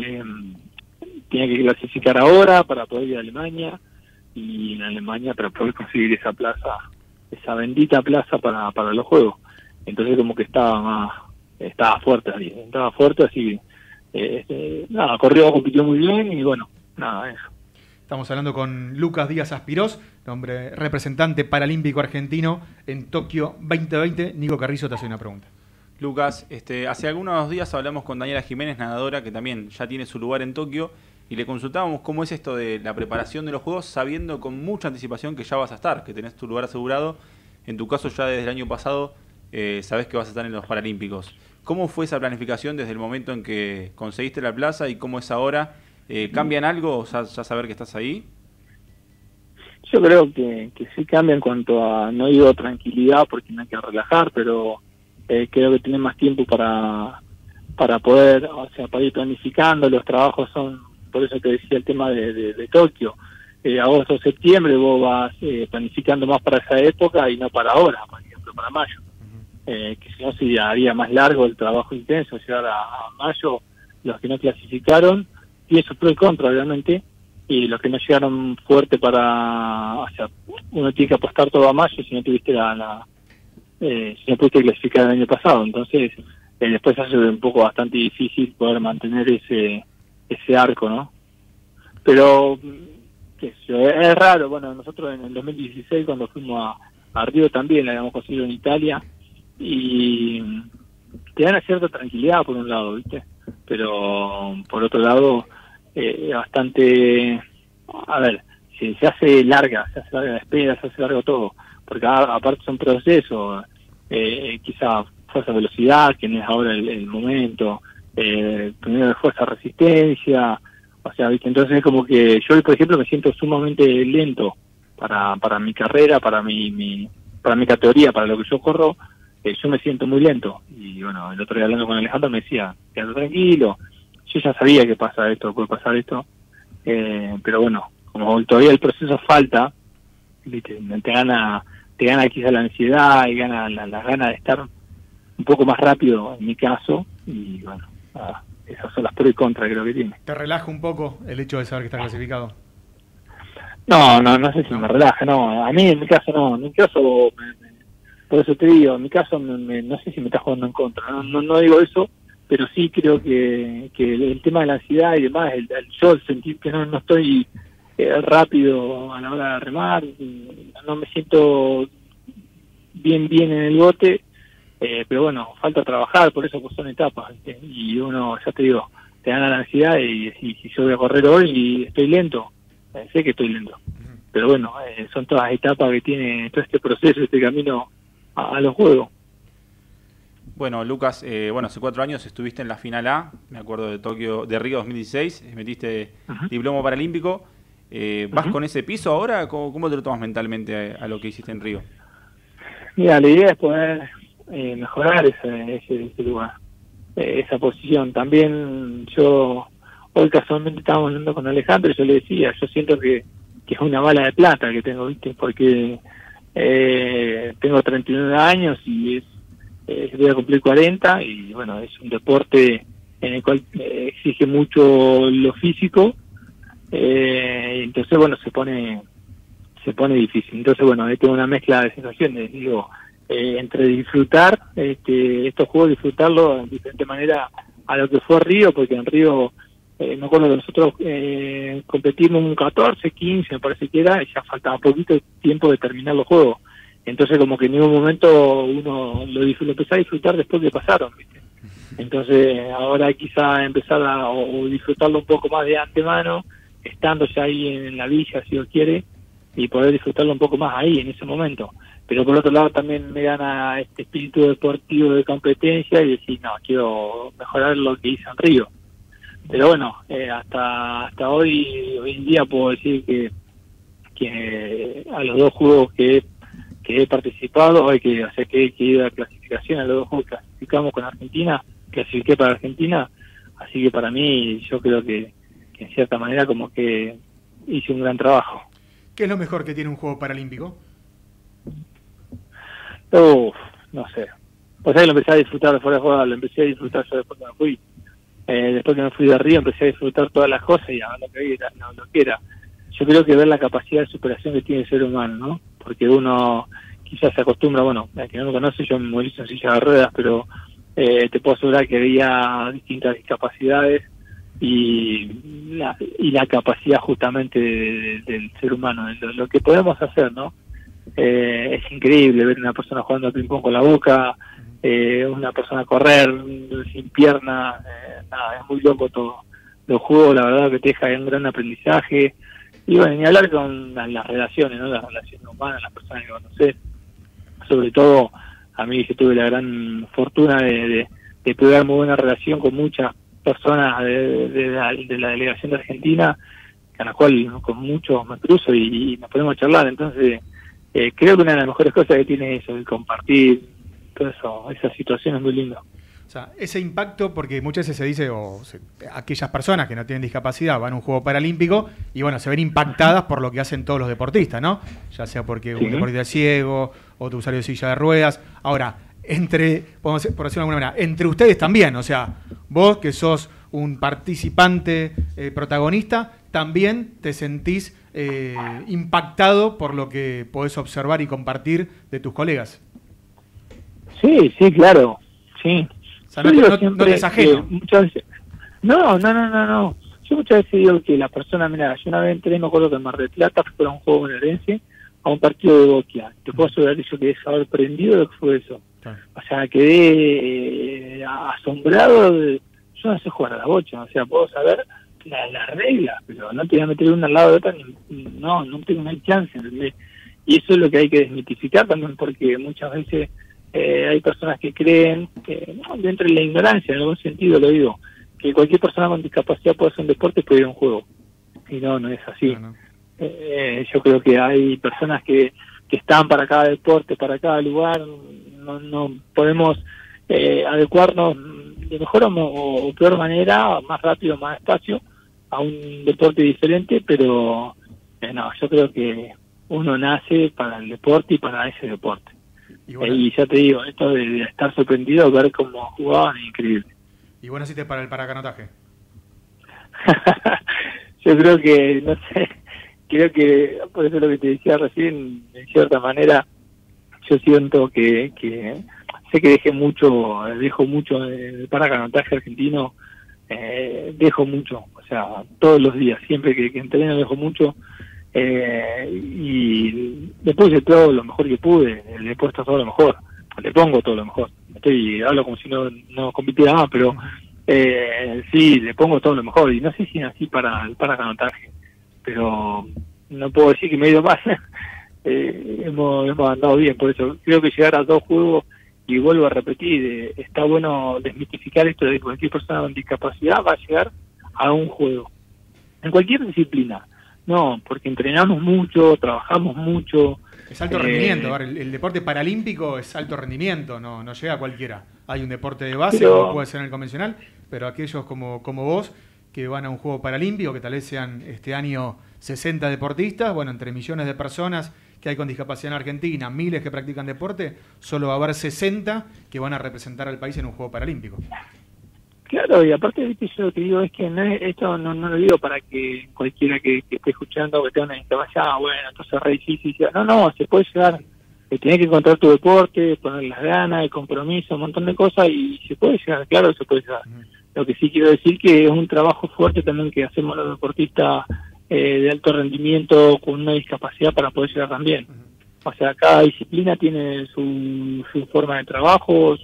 tiene que clasificar ahora para poder ir a Alemania, y en Alemania para poder conseguir esa plaza, esa bendita plaza para los Juegos. Entonces como que estaba fuerte, así que compitió muy bien, y bueno, nada, eso. Estamos hablando con Lucas Díaz Aspirós, representante paralímpico argentino en Tokio 2020. Nico Carrizo te hace una pregunta. Lucas, hace algunos días hablamos con Daniela Jiménez, nadadora, que también ya tiene su lugar en Tokio, y le consultábamos cómo es esto de la preparación de los Juegos, sabiendo con mucha anticipación que ya vas a estar, que tenés tu lugar asegurado. En tu caso, ya desde el año pasado sabés que vas a estar en los Paralímpicos. ¿Cómo fue esa planificación desde el momento en que conseguiste la plaza y cómo es ahora? ¿Cambian algo ya saber que estás ahí? Yo creo que sí cambia en cuanto a, no digo tranquilidad porque no hay que relajar, pero creo que tienen más tiempo para poder, o sea, para ir planificando. Los trabajos son, por eso te decía el tema de Tokio, agosto, septiembre vos vas planificando más para esa época y no para ahora, por ejemplo, para mayo. Que si no se haría más largo el trabajo intenso, llegar a mayo. Los que no clasificaron tiene su pro y contra, obviamente, y los que no llegaron fuerte o sea, uno tiene que apostar todo a mayo si no tuviste si no pudiste clasificar el año pasado. Entonces después hace un poco bastante difícil poder mantener ese arco, ¿no? Pero es raro. Bueno, nosotros en el 2016 cuando fuimos a Río también la habíamos conseguido en Italia, y te da una cierta tranquilidad por un lado, ¿viste? Pero por otro lado bastante, a ver, si se hace larga la espera, se hace largo todo, porque aparte son procesos, quizá fuerza velocidad, que no es ahora el momento, primero de fuerza resistencia, o sea, ¿viste? Entonces es como que yo, por ejemplo, me siento sumamente lento para mi carrera, para mi categoría, para lo que yo corro. Yo me siento muy lento, y bueno, el otro día hablando con Alejandro me decía, quédate tranquilo, yo ya sabía que puede pasar esto, pero bueno, como todavía el proceso falta, ¿viste? Te gana quizá la ansiedad y gana las ganas de estar un poco más rápido en mi caso, y bueno, esas son las pro y contra creo que tiene. ¿Te relaja un poco el hecho de saber que estás clasificado? No sé si me relaja, no, a mí en mi caso no, en mi caso por eso te digo, en mi caso no sé si me está jugando en contra, no digo eso, pero sí creo que el tema de la ansiedad y demás, yo sentir que no estoy rápido a la hora de remar, no me siento bien en el bote, pero bueno, falta trabajar, por eso pues son etapas, ¿viste? Y uno, ya te digo, te gana la ansiedad, y si yo voy a correr hoy y estoy lento, sé que estoy lento, pero bueno, son todas etapas que tiene todo este proceso, este camino a los Juegos. Bueno, Lucas, hace 4 años estuviste en la final A, me acuerdo de Río 2016, metiste diploma paralímpico. ¿Vas con ese piso ahora? ¿Cómo te lo tomas mentalmente a lo que hiciste en Río? Mira, la idea es poder mejorar ese lugar, esa posición. También hoy casualmente estábamos hablando con Alejandro y yo le decía, yo siento que es una bala de plata que tengo, ¿viste? Porque tengo 39 años y voy a cumplir 40, y bueno, es un deporte en el cual exige mucho lo físico, entonces bueno, se pone difícil. Entonces bueno, ahí tengo una mezcla de sensaciones, digo, entre disfrutar estos juegos, disfrutarlo de diferente manera a lo que fue Río, porque en Río me acuerdo que nosotros competimos un 14, 15 me parece que era, y ya faltaba poquito tiempo de terminar los juegos. Entonces como que en ningún momento uno lo empezó a disfrutar después que pasaron, ¿viste? Entonces ahora quizá empezar o disfrutarlo un poco más de antemano, estando ya ahí en la villa, si Dios quiere, y poder disfrutarlo un poco más ahí, en ese momento. Pero por otro lado también me gana este espíritu deportivo de competencia y decir, no, quiero mejorar lo que hice en Río. Pero bueno, hasta hoy en día puedo decir que que a los 2 juegos que he participado, que he ido a clasificación, a los 2 juegos que clasificamos con Argentina, clasifiqué para Argentina, así que para mí yo creo que en cierta manera como que hice un gran trabajo. ¿Qué es lo mejor que tiene un juego paralímpico? No sé. O sea, que lo empecé a disfrutar fuera de juego, lo empecé a disfrutar yo después que me fui. Después que me fui de Río empecé a disfrutar todas las cosas y a ver lo que era. Yo creo que ver la capacidad de superación que tiene el ser humano, ¿no? Porque uno quizás se acostumbra, bueno, el que no me conoce, yo me movilizo en silla de ruedas, pero te puedo asegurar que había distintas discapacidades y la capacidad justamente del ser humano, de lo que podemos hacer, ¿no? Es increíble ver una persona jugando al ping-pong con la boca, una persona correr sin pierna, es muy loco todo. Los juegos, la verdad, que te deja un gran aprendizaje. Y bueno, ni hablar con las relaciones, ¿no? Las relaciones humanas, las personas que conoces. Sobre todo, a mí que tuve la gran fortuna de pegar muy buena relación con muchas personas de la delegación de Argentina, a la cual con muchos me cruzo y nos podemos charlar. Entonces, creo que una de las mejores cosas que tiene es eso, el compartir, todo eso, esa situación es muy linda. O sea, ese impacto, porque muchas veces se dice, aquellas personas que no tienen discapacidad van a un juego paralímpico y bueno, se ven impactadas por lo que hacen todos los deportistas, ¿no? Ya sea porque un deportista es ciego, otro usuario de silla de ruedas. Ahora, por decirlo de alguna manera, entre ustedes también, o sea, vos que sos un participante protagonista, también te sentís impactado por lo que podés observar y compartir de tus colegas. Sí, claro, sí. O sea, no te es ajeno. No. Yo muchas veces digo que la persona, mira, yo una vez entré, me acuerdo que en Mar del Plata fue a un juego bonaerense, a un partido de Boquia. Te puedo asegurar que yo quedé sorprendido de lo que fue eso. O sea, quedé asombrado. Yo no sé jugar a la bocha, o sea, puedo saber las reglas, pero no te voy a meter una al lado de otra, no tengo ni chance, ¿entendés? Y eso es lo que hay que desmitificar también, porque muchas veces hay personas que creen que, dentro de la ignorancia, en algún sentido lo digo, que cualquier persona con discapacidad puede hacer un deporte y puede ir a un juego. Y no es así. No. Yo creo que hay personas que están para cada deporte, para cada lugar. No podemos adecuarnos de mejor o peor manera, más rápido, más despacio, a un deporte diferente, pero yo creo que uno nace para el deporte y para ese deporte. Y ya te digo, esto de estar sorprendido, ver cómo jugaban, es increíble. ¿Y vos naciste para el paracanotaje? Yo creo que, no sé, creo que, por eso lo que te decía recién, en cierta manera, yo siento que sé que dejo mucho en el paracanotaje argentino, dejo mucho, o sea, todos los días, siempre que entreno dejo mucho, y después de todo lo mejor que pude, le he puesto todo lo mejor, le pongo todo lo mejor, hablo como si no compitiera más, pero sí, le pongo todo lo mejor, y no sé si es así para el paracanotaje, pero no puedo decir que me he ido mal. Hemos andado bien, por eso creo que llegar a 2 juegos, y vuelvo a repetir, está bueno desmitificar esto de que cualquier persona con discapacidad va a llegar a un juego, en cualquier disciplina. No, porque entrenamos mucho, trabajamos mucho. Es alto rendimiento. Ahora, el deporte paralímpico es alto rendimiento, no llega a cualquiera. Hay un deporte de base, como puede ser en el convencional, pero aquellos como vos, que van a un juego paralímpico, que tal vez sean este año 60 deportistas, bueno, entre millones de personas que hay con discapacidad en Argentina, miles que practican deporte, solo va a haber 60 que van a representar al país en un juego paralímpico. Claro, y aparte, ¿viste? Yo lo que digo es que esto no lo digo para que cualquiera que esté escuchando que tenga una discapacidad, bueno, entonces re difícil. No, se puede llegar, tenés que encontrar tu deporte, poner las ganas, el compromiso, un montón de cosas, y se puede llegar, claro, se puede llegar. Lo que sí quiero decir que es un trabajo fuerte también que hacemos los deportistas de alto rendimiento con una discapacidad para poder llegar también. O sea, cada disciplina tiene su forma de trabajo,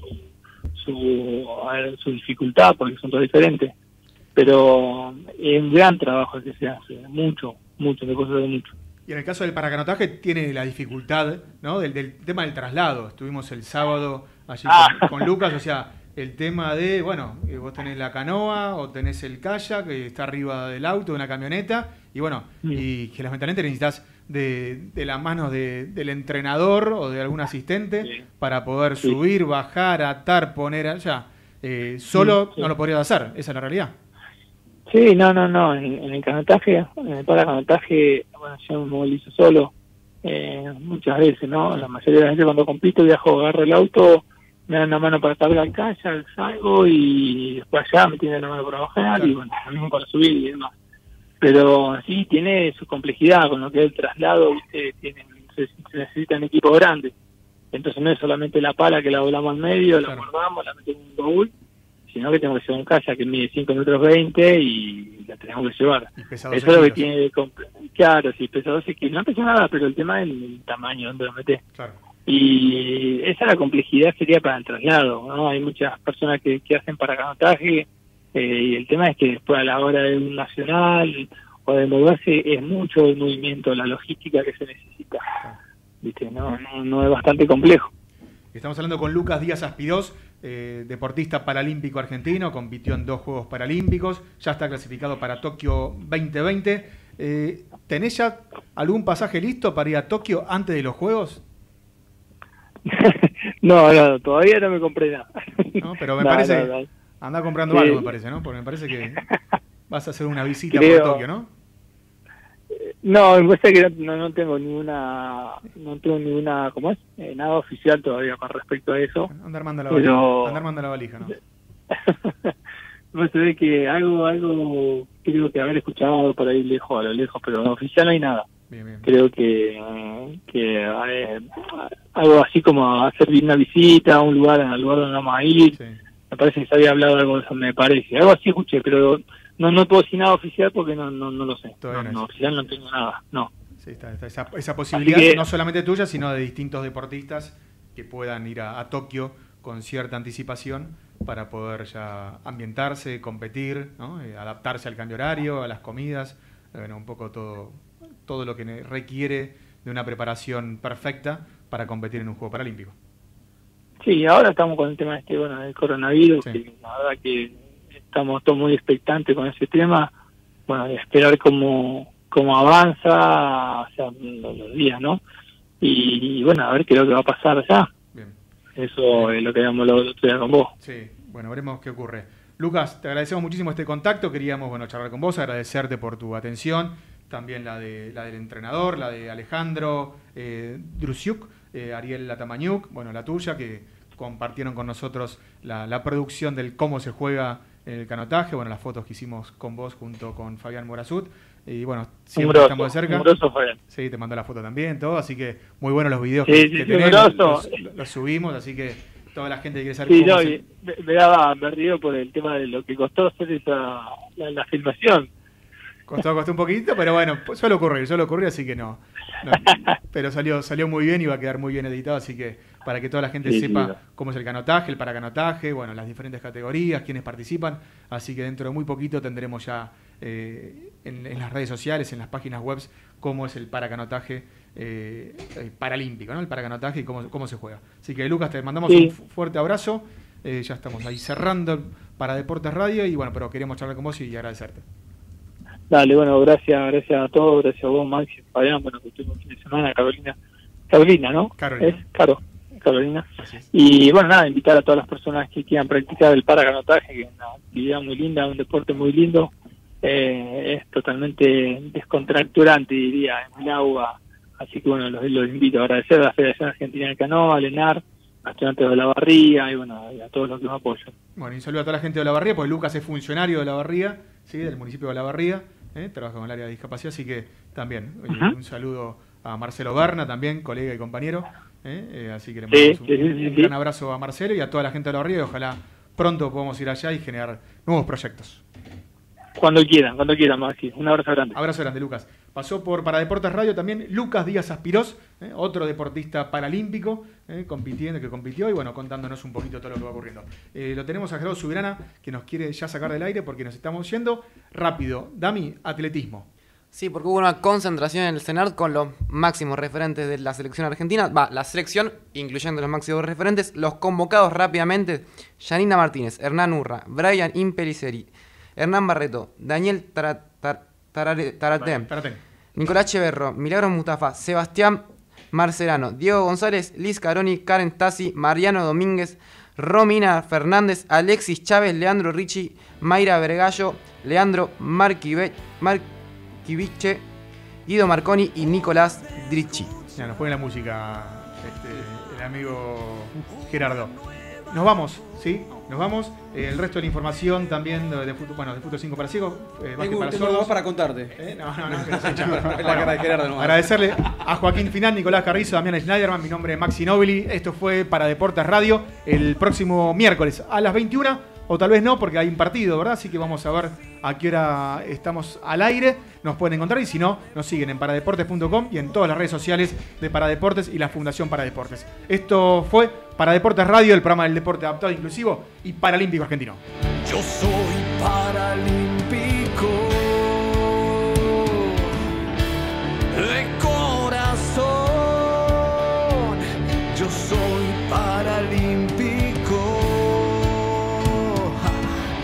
su dificultad, porque son todas diferentes, pero es un gran trabajo que se hace, mucho, de cosas de mucho. Y en el caso del paracanotaje tiene la dificultad, ¿no? del tema del traslado. Estuvimos el sábado allí con Lucas, o sea, el tema de, bueno, vos tenés la canoa o tenés el kayak que está arriba del auto, de una camioneta, y bueno, y que lamentablemente necesitas de las manos del entrenador o de algún asistente para poder subir, bajar, atar, poner allá. Solo no lo podría hacer, esa es la realidad. Sí, no. En el canotaje, en el paracanotaje, bueno, yo me movilizo solo muchas veces, ¿no? La mayoría de las veces cuando compito viajo, agarro el auto, me dan la mano para cargar acá, ya salgo y después allá me tienen la mano para bajar y bueno, también para subir y demás. Pero sí, tiene su complejidad con lo que es el traslado, ¿viste? Se necesitan equipos grandes. Entonces no es solamente la pala que la volamos al medio, la guardamos, la metemos en un baúl, sino que tenemos que llevar un kayak que mide 5 metros 20 y la tenemos que llevar. Eso es lo que tiene claro, si pesa 12 kilos, no pesa nada, pero el tema es el tamaño donde lo metes. Claro. Y esa es la complejidad que sería para el traslado, ¿no? Hay muchas personas que hacen paracanotaje y el tema es que después a la hora de un nacional o de moverse es mucho el movimiento, la logística que se necesita. ¿Viste? No es bastante complejo. Estamos hablando con Lucas Díaz Aspirós, deportista paralímpico argentino, compitió en 2 Juegos Paralímpicos, ya está clasificado para Tokio 2020. ¿Tenés ya algún pasaje listo para ir a Tokio antes de los Juegos? No, todavía no me compré nada. No, pero me parece... Anda comprando algo, me parece, ¿no? Porque me parece que vas a hacer una visita por Tokio, ¿no? No, me parece que no tengo ninguna, ¿cómo es? Nada oficial todavía con respecto a eso. Andar manda la valija, ¿no? No se ve que algo creo que haber escuchado por ahí a lo lejos, pero oficial no hay nada. Bien. Creo que algo así como hacer una visita a un lugar donde vamos a ir. Sí. Me parece que se había hablado algo de eso, me parece. Algo así escuché, pero no puedo decir nada oficial porque no lo sé. No, oficial no tengo nada, no. Sí, está esa posibilidad, no solamente tuya, sino de distintos deportistas que puedan ir a Tokio con cierta anticipación para poder ya ambientarse, competir, ¿no? Adaptarse al cambio horario, a las comidas, un poco todo lo que requiere de una preparación perfecta para competir en un Juego Paralímpico. Sí, ahora estamos con el tema del coronavirus, sí. Que la verdad que estamos todos muy expectantes con ese tema, bueno, de esperar cómo avanza, o sea, los días, ¿no? Y bueno, a ver qué es lo que va a pasar allá. Bien. Eso es lo que habíamos el otro día con vos. Sí, bueno, veremos qué ocurre. Lucas, te agradecemos muchísimo este contacto, queríamos charlar con vos, agradecerte por tu atención, también la del entrenador, la de Alejandro Drusiuk, Ariel Latamañuk, bueno, la tuya, que compartieron con nosotros la producción del cómo se juega el canotaje, bueno, las fotos que hicimos con vos junto con Fabián Morazut, y bueno, siempre estamos de cerca. Sí, te mandó la foto también, todo, así que muy buenos los videos que tenés, los subimos, así que toda la gente que quiere saber cómo me daba perdido por el tema de lo que costó hacer la filmación. Costó un poquito, pero bueno, suele ocurrir, así que no. Pero salió muy bien y va a quedar muy bien editado, así que para que toda la gente sepa cómo es el canotaje, el paracanotaje, bueno, las diferentes categorías, quiénes participan, así que dentro de muy poquito tendremos ya en las redes sociales, en las páginas web, cómo es el paracanotaje paralímpico, ¿no? El paracanotaje y cómo se juega. Así que Lucas, te mandamos un fuerte abrazo, ya estamos ahí cerrando para Deportes Radio y bueno, pero queríamos charlar con vos y agradecerte. Dale, bueno, gracias a todos, gracias a vos, Maxi, Fabián, bueno, que estuvimos el fin de semana, Carolina, ¿no? Carolina. Y bueno, nada, invitar a todas las personas que quieran practicar el paracanotaje, que es una actividad muy linda, un deporte muy lindo, es totalmente descontracturante, diría, en el agua, así que bueno, los invito a agradecer a la Federación Argentina de Canoa, a Lenar, a estudiantes de Olavarría y bueno, y a todos los que me apoyan. Bueno, y un saludo a toda la gente de Olavarría, porque Lucas es funcionario de Olavarría, ¿sí? Del municipio de Olavarría, trabaja con el área de discapacidad, así que también un saludo a Marcelo Berna, también colega y compañero, así que le mandamos un gran abrazo a Marcelo y a toda la gente de Olavarría y ojalá pronto podamos ir allá y generar nuevos proyectos. Cuando quieran, Maxi. Un abrazo grande. Abrazo grande, Lucas. Pasó por Para Deportes Radio también Lucas Díaz Aspirós, otro deportista paralímpico, que compitió y bueno, contándonos un poquito todo lo que va ocurriendo. Lo tenemos a Gerardo Subirana, que nos quiere ya sacar del aire porque nos estamos yendo rápido. Dami, atletismo. Sí, porque hubo una concentración en el CENART con los máximos referentes de la selección argentina. La selección, incluyendo los máximos referentes, los convocados rápidamente: Yanina Martínez, Hernán Urra, Brian Impeliceri, Hernán Barreto, Daniel Taratén, Nicolás Cheverro, Milagros Mustafa, Sebastián Marcelano, Diego González, Liz Caroni, Karen Tassi, Mariano Domínguez, Romina Fernández, Alexis Chávez, Leandro Ricci, Mayra Vergallo, Leandro Marquiviche, Guido Marconi y Nicolás Dricci. Ya, nos pone la música el amigo Gerardo. Nos vamos, ¿sí? Nos vamos. El resto de la información también de Fútbol 5 para ciegos. Para sordos. Para contarte. No. Agradecerle a Joaquín Finán, Nicolás Carrizo, Damián Schneiderman. Mi nombre es Maxi Nobili. Esto fue Para Deportes Radio. El próximo miércoles a las 21. O tal vez no, porque hay un partido, ¿verdad? Así que vamos a ver a qué hora estamos al aire. Nos pueden encontrar y si no, nos siguen en paradeportes.com y en todas las redes sociales de Paradeportes y la Fundación Paradeportes. Esto fue Paradeportes Radio, el programa del deporte adaptado, inclusivo y paralímpico argentino. Yo soy paralímpico.